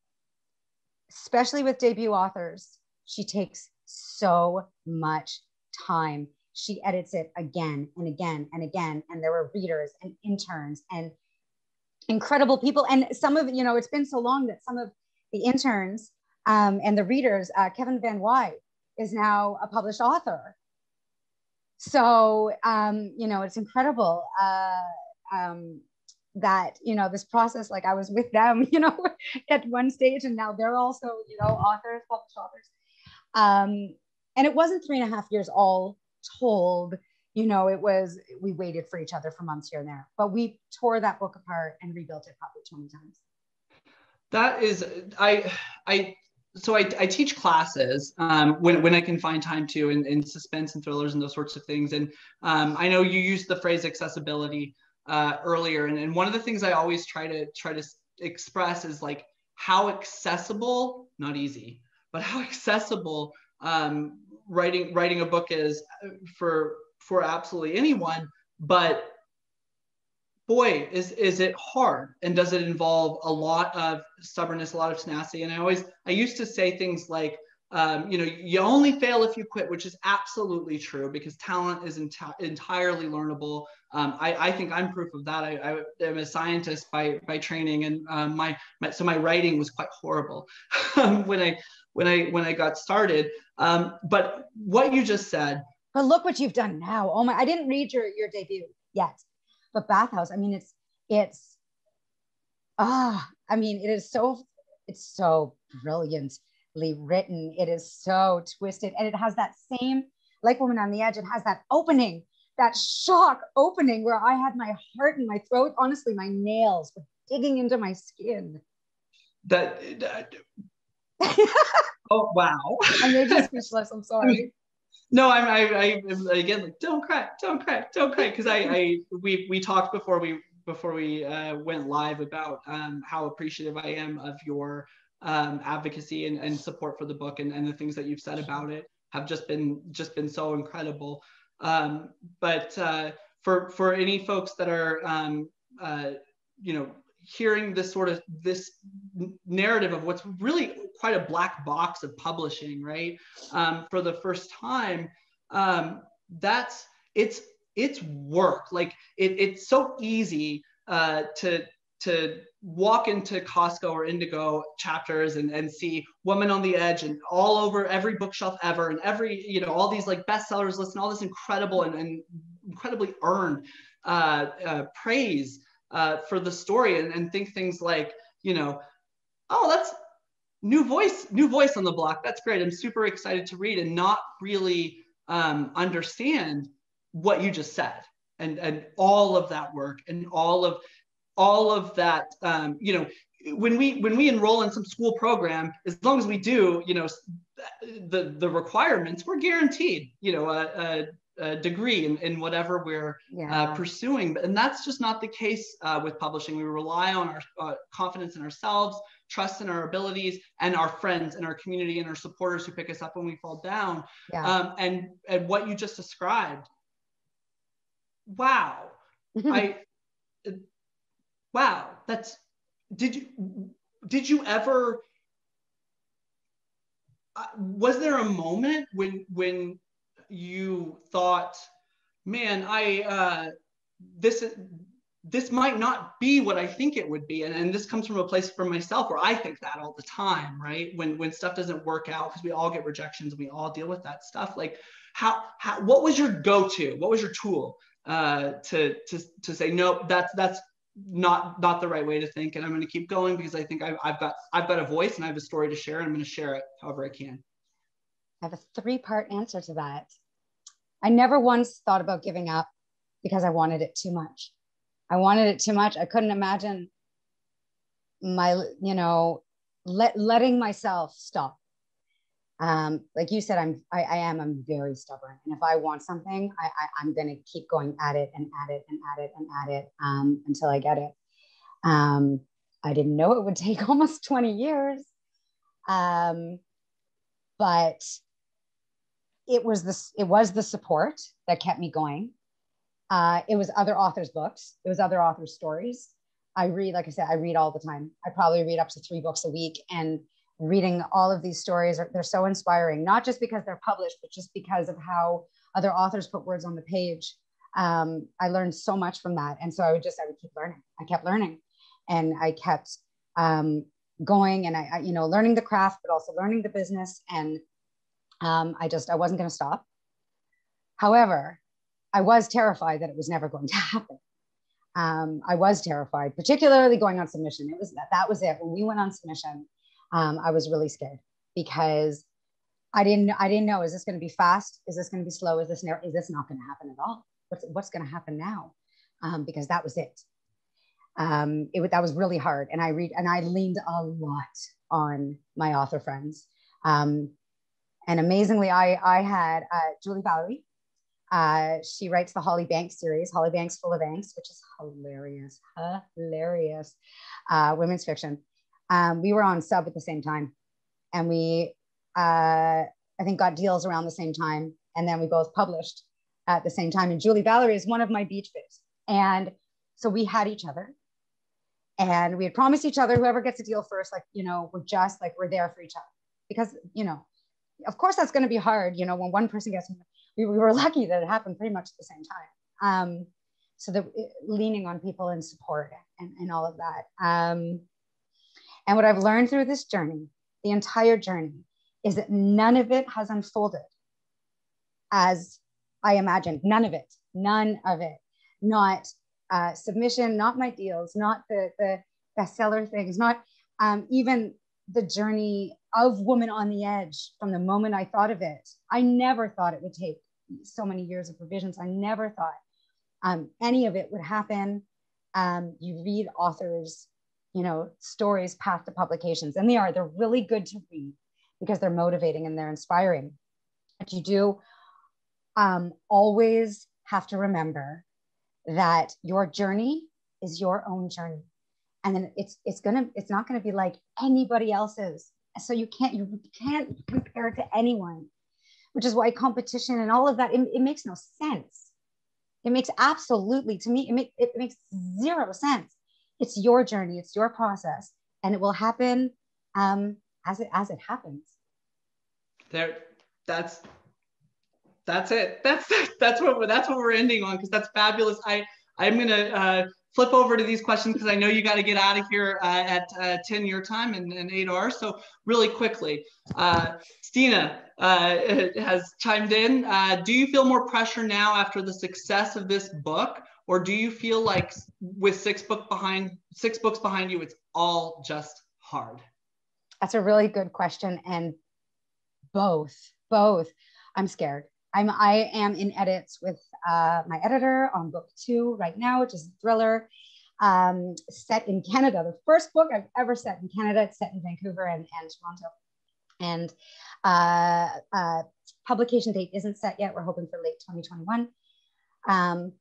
especially with debut authors, she takes so much time. She edits it again and again and again. And there were readers and interns and incredible people. And some of, you know, it's been so long that some of the interns um, and the readers, uh, Kevin Van Wy is now a published author. So, um, you know, it's incredible uh, um, that, you know, this process, like I was with them, you know, at one stage, and now they're also, you know, authors, published authors. Um, And it wasn't three and a half years all told, you know, it was, we waited for each other for months here and there, but we tore that book apart and rebuilt it probably twenty times. That is, I, I, so I, I teach classes um, when, when I can find time to, in, in suspense and thrillers and those sorts of things. And um, I know you used the phrase accessibility uh, earlier. And, and one of the things I always try to try to express is like how accessible, not easy, but how accessible um, writing writing a book is for for absolutely anyone. But boy, is is it hard, and does it involve a lot of stubbornness, a lot of tenacity. And I always I used to say things like, um, you know, you only fail if you quit, which is absolutely true, because talent is enti entirely learnable. Um, I, I think I'm proof of that. I, I am a scientist by by training, and um, my, my so my writing was quite horrible when I when I when I got started. Um, but what you just said. But look what you've done now. Oh my! I didn't read your your debut yet, but Bathhouse. I mean, it's it's ah. I mean, it is so it's so brilliantly written. It is so twisted, and it has that same, like Woman on the Edge. It has that opening, that shock opening where I had my heart in my throat. Honestly, my nails were digging into my skin. That. that oh wow! I made you speechless. I'm sorry. No, I'm. I, I again like don't cry, don't cry, don't cry, because I, I we we talked before we before we uh, went live about um, how appreciative I am of your um, advocacy and, and support for the book, and, and the things that you've said about it have just been just been so incredible. Um, but uh, for for any folks that are um, uh, you know, hearing this sort of this narrative of what's really quite a black box of publishing, right? Um, for the first time, um, that's it's it's work. Like it, it's so easy uh, to to walk into Costco or Indigo chapters and, and see Woman on the Edge and all over every bookshelf ever, and every, you know, all these like bestsellers list and all this incredible and, and incredibly earned uh, uh, praise uh, for the story, and, and think things like, you know, oh, that's new voice, new voice on the block. That's great. I'm super excited to read, and not really um, understand what you just said, and, and all of that work, and all of all of that, um, you know, when we when we enroll in some school program, as long as we do, you know, the the requirements, we're guaranteed, you know, a, a, a degree in, in whatever we're yeah. uh, pursuing. And that's just not the case uh, with publishing. We rely on our uh, confidence in ourselves, trust in our abilities, and our friends and our community and our supporters who pick us up when we fall down. Yeah. Um, and and what you just described, wow, I. Wow, that's, did you, did you ever, uh, was there a moment when, when you thought, man, I, uh, this, this might not be what I think it would be. And, and this comes from a place for myself where I think that all the time, right? When, when stuff doesn't work out, because we all get rejections, we all deal with that stuff. Like how, how, what was your go-to? What was your tool uh, to, to, to say, no, that's, that's, not not the right way to think, and I'm going to keep going because I think I've, I've got I've got a voice and I have a story to share, and I'm going to share it however I can. I have a three-part answer to that. I never once thought about giving up because I wanted it too much. I wanted it too much. I couldn't imagine my, you know, let letting myself stop. Um, like you said, I'm, I, I am, I'm very stubborn. And if I want something, I, I, I'm going to keep going at it and at it and at it and at it um, until I get it. Um, I didn't know it would take almost twenty years. Um, but it was this, it was the support that kept me going. Uh, it was other authors' books. It was other authors' stories. I read, like I said, I read all the time. I probably read up to three books a week, and reading all of these stories, are, they're so inspiring, not just because they're published, but just because of how other authors put words on the page. Um, I learned so much from that. And so I would just, I would keep learning. I kept learning, and I kept um, going, and I, I, you know, learning the craft, but also learning the business. And um, I just, I wasn't going to stop. However, I was terrified that it was never going to happen. Um, I was terrified, particularly going on submission. It was that, that was it. When we went on submission, Um, I was really scared because I didn't, I didn't know, is this going to be fast? Is this going to be slow? Is this, is this not going to happen at all? What's, what's going to happen now? Um, because that was it. Um, it. That was really hard. And I read, and I leaned a lot on my author friends. Um, and amazingly, I, I had uh, Julie Valerie. Uh, she writes the Holly Banks series, Holly Banks Full of Angst, which is hilarious, hilarious uh, women's fiction. Um, we were on sub at the same time, and we, uh, I think, got deals around the same time. And then we both published at the same time. And Julie Valerie is one of my beach babes. And so we had each other, and we had promised each other, whoever gets a deal first, like, you know, we're just like, we're there for each other, because, you know, of course that's going to be hard. You know, when one person gets, we, we were lucky that it happened pretty much at the same time. Um, so that leaning on people and support and, and all of that. Um, And what I've learned through this journey, the entire journey, is that none of it has unfolded as I imagined. None of it, none of it. Not uh, submission, not my deals, not the, the bestseller things, not um, even the journey of Woman on the Edge from the moment I thought of it. I never thought it would take so many years of revisions. I never thought um, any of it would happen. Um, you read authors, you know, stories path to publications, and they are, they're really good to read because they're motivating and they're inspiring. But you do um, always have to remember that your journey is your own journey. And then it's it's gonna it's not gonna be like anybody else's. So you can't you can't compare it to anyone, which is why competition and all of that, it, it makes no sense. It makes absolutely, to me, it, make, it makes zero sense. It's your journey, it's your process, and it will happen um, as it as it happens. There, that's that's it. That's that's what that's what we're ending on, because that's fabulous. I I'm gonna uh, flip over to these questions because I know you got to get out of here uh, at uh, ten your time and, and eight ours. So really quickly, uh, Stina uh, has chimed in. Uh, do you feel more pressure now after the success of this book, or do you feel like with six book behind six books behind you, it's all just hard? That's a really good question, and both, both. I'm scared. I'm I am in edits with uh, my editor on book two right now, which is a thriller um, set in Canada. The first book I've ever set in Canada. It's set in Vancouver and, and Toronto. And uh, uh, publication date isn't set yet. We're hoping for late twenty twenty-one. Um,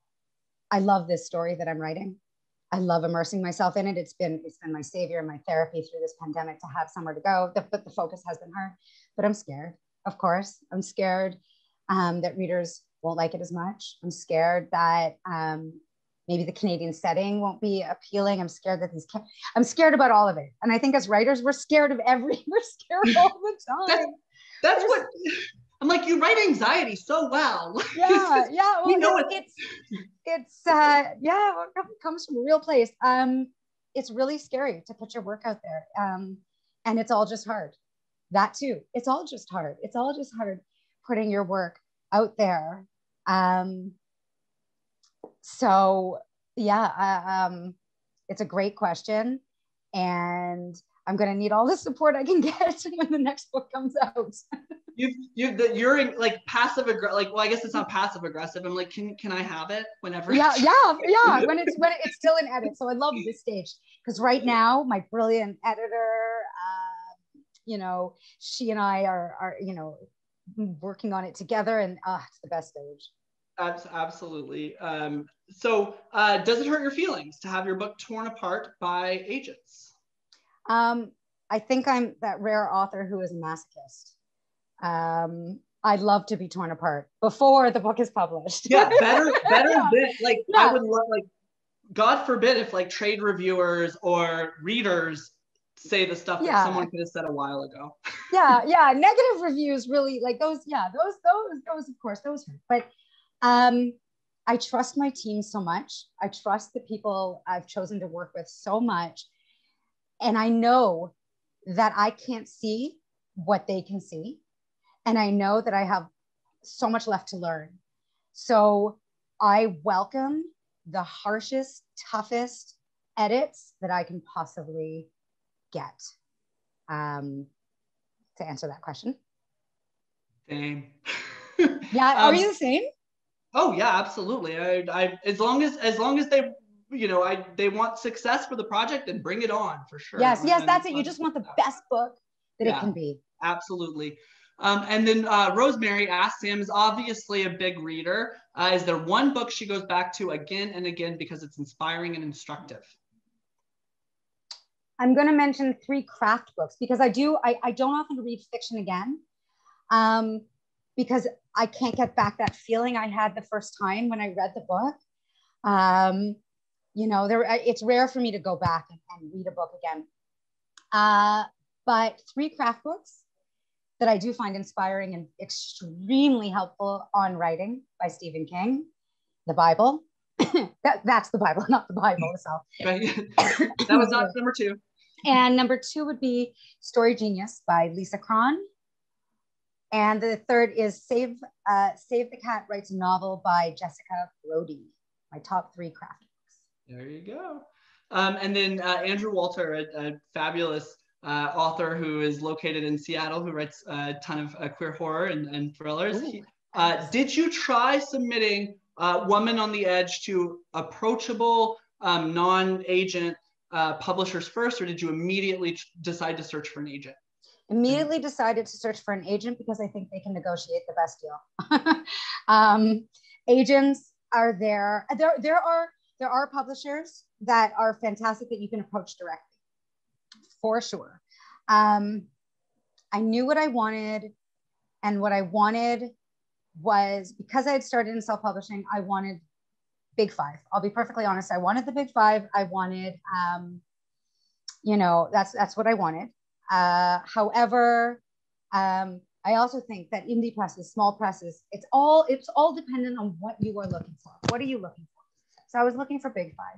I love this story that I'm writing. I love immersing myself in it. It's been it's been my savior and my therapy through this pandemic to have somewhere to go. The, but the focus has been hard. But I'm scared. Of course, I'm scared um, that readers won't like it as much. I'm scared that um, maybe the Canadian setting won't be appealing. I'm scared that these, I'm scared about all of it. And I think as writers, we're scared of every, we're scared all the time. That's, that's what, I'm like, you write anxiety so well. Yeah, yeah. Well, you know it, it's, it's, uh, yeah, it comes from a real place. Um, it's really scary to put your work out there. Um, and it's all just hard. That too. It's all just hard. It's all just hard putting your work out there. Um, so yeah, uh, um, it's a great question, and I'm going to need all the support I can get when the next book comes out. you you you're in, like passive aggressive. Like, well, I guess it's not passive aggressive. I'm like, can can I have it whenever? Yeah, yeah, yeah. When it's when it's still in edit. So I love this stage because right now my brilliant editor, uh, you know, she and I are are you know working on it together, and uh, it's the best stage. Absolutely. Um, so uh, does it hurt your feelings to have your book torn apart by agents? Um, I think I'm that rare author who is a masochist. Um, I'd love to be torn apart before the book is published. Yeah, better, better yeah. than, like, yeah. I would love, like, God forbid if like trade reviewers or readers say the stuff yeah. that someone could have said a while ago. yeah, yeah, negative reviews really, like those, yeah, those, those, those, of course, those hurt. But um, I trust my team so much. I trust the people I've chosen to work with so much. And I know that I can't see what they can see. And I know that I have so much left to learn. So I welcome the harshest, toughest edits that I can possibly get. Um, to answer that question. Same. Yeah, are um, you the same? Oh yeah, absolutely. I, I, as long as, as long as they, you know, I, they want success for the project, then bring it on for sure. Yes, yes, and that's it. You just want the best book that yeah, it can be. Absolutely. Um, and then uh, Rosemary asked, Sam is obviously a big reader. Uh, is there one book she goes back to again and again because it's inspiring and instructive? I'm going to mention three craft books because I do, I, I don't often read fiction again um, because I can't get back that feeling I had the first time when I read the book. Um, you know, there, it's rare for me to go back and, and read a book again. Uh, but three craft books that I do find inspiring and extremely helpful on writing by Stephen King, the Bible. that, that's the Bible, not the Bible itself. That was not number two. And number two would be Story Genius by Lisa Cron. And the third is Save uh, Save the Cat writes a novel by Jessica Brody. My top three craft books. There you go. Um, and then uh, Andrew Walter, a, a fabulous uh, author who is located in Seattle, who writes a ton of uh, queer horror and, and thrillers. He, uh, did you try submitting uh, Woman on the Edge to approachable, um, non-agent uh, publishers first, or did you immediately decide to search for an agent? Immediately decided to search for an agent because I think they can negotiate the best deal. um, agents are there. There, there are there are publishers that are fantastic that you can approach directly, for sure. Um, I knew what I wanted, and what I wanted was, because I had started in self-publishing, I wanted big five. I'll be perfectly honest. I wanted the big five. I wanted, um, you know, that's that's what I wanted. Uh, however, um, I also think that indie presses, small presses, it's all it's all dependent on what you are looking for. What are you looking for? So I was looking for big five,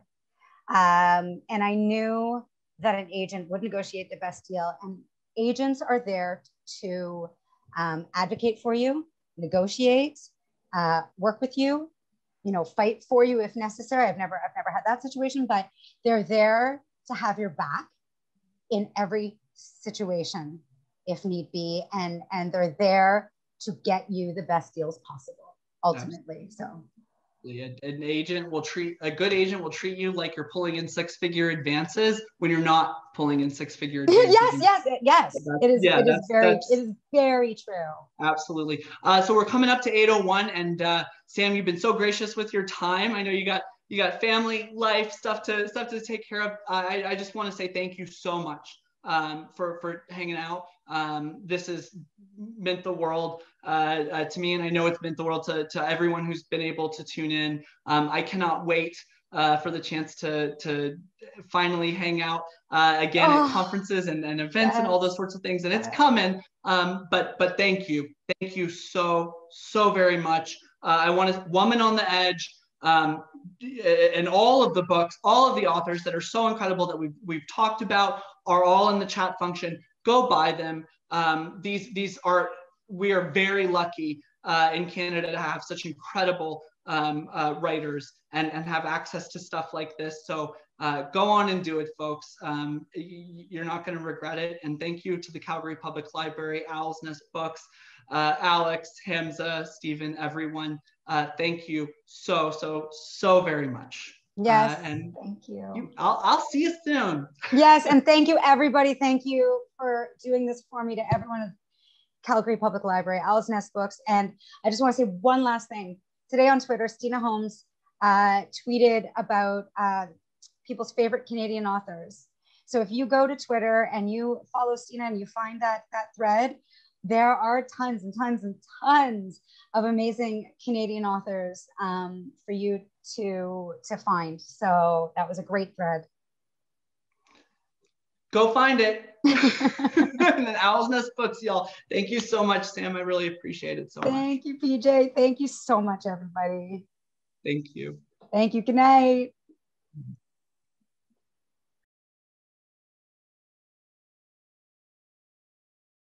um, and I knew that an agent would negotiate the best deal. And agents are there to um, advocate for you, negotiate, uh, work with you, you know, fight for you if necessary. I've never I've never had that situation, but they're there to have your back in every situation if need be, and and they're there to get you the best deals possible ultimately. So an agent will treat a good agent will treat you like you're pulling in six-figure advances when you're not pulling in six-figure advances. yes yes yes it is yeah, it is very it is very true. Absolutely. Uh, so we're coming up to eight oh one, and uh, Sam, you've been so gracious with your time. I know you got you got family life stuff to stuff to take care of. Uh, I, I just want to say thank you so much um, for for hanging out. Um, this has meant the world uh, uh, to me, and I know it's meant the world to, to everyone who's been able to tune in. Um, I cannot wait uh, for the chance to, to finally hang out uh, again oh, at conferences and, and events yes. and all those sorts of things, and it's coming. Um, but but thank you, thank you so so very much. Uh, I want to Woman on the Edge. Um, and all of the books, all of the authors that are so incredible that we've we've talked about are all in the chat function. Go buy them. Um, these these are we are very lucky uh, in Canada to have such incredible um, uh, writers and and have access to stuff like this. So uh, go on and do it, folks. Um, you're not going to regret it. And thank you to the Calgary Public Library, Owl's Nest Books, uh, Alex, Hamza, Stephen, everyone. Uh, thank you so so so very much. Yes, uh, and thank you. you I'll, I'll see you soon. Yes, and thank you, everybody. Thank you for doing this for me, to everyone at Calgary Public Library, Owl's Nest Books. And I just want to say one last thing. Today on Twitter, Stina Holmes uh, tweeted about uh, people's favorite Canadian authors. So if you go to Twitter and you follow Stina and you find that, that thread, there are tons and tons and tons of amazing Canadian authors um, for you to, to find. So that was a great thread. Go find it. And then Owl's Nest Books, y'all. Thank you so much, Sam. I really appreciate it so much. Thank you, P J. Thank you so much, everybody. Thank you. Thank you. Good night.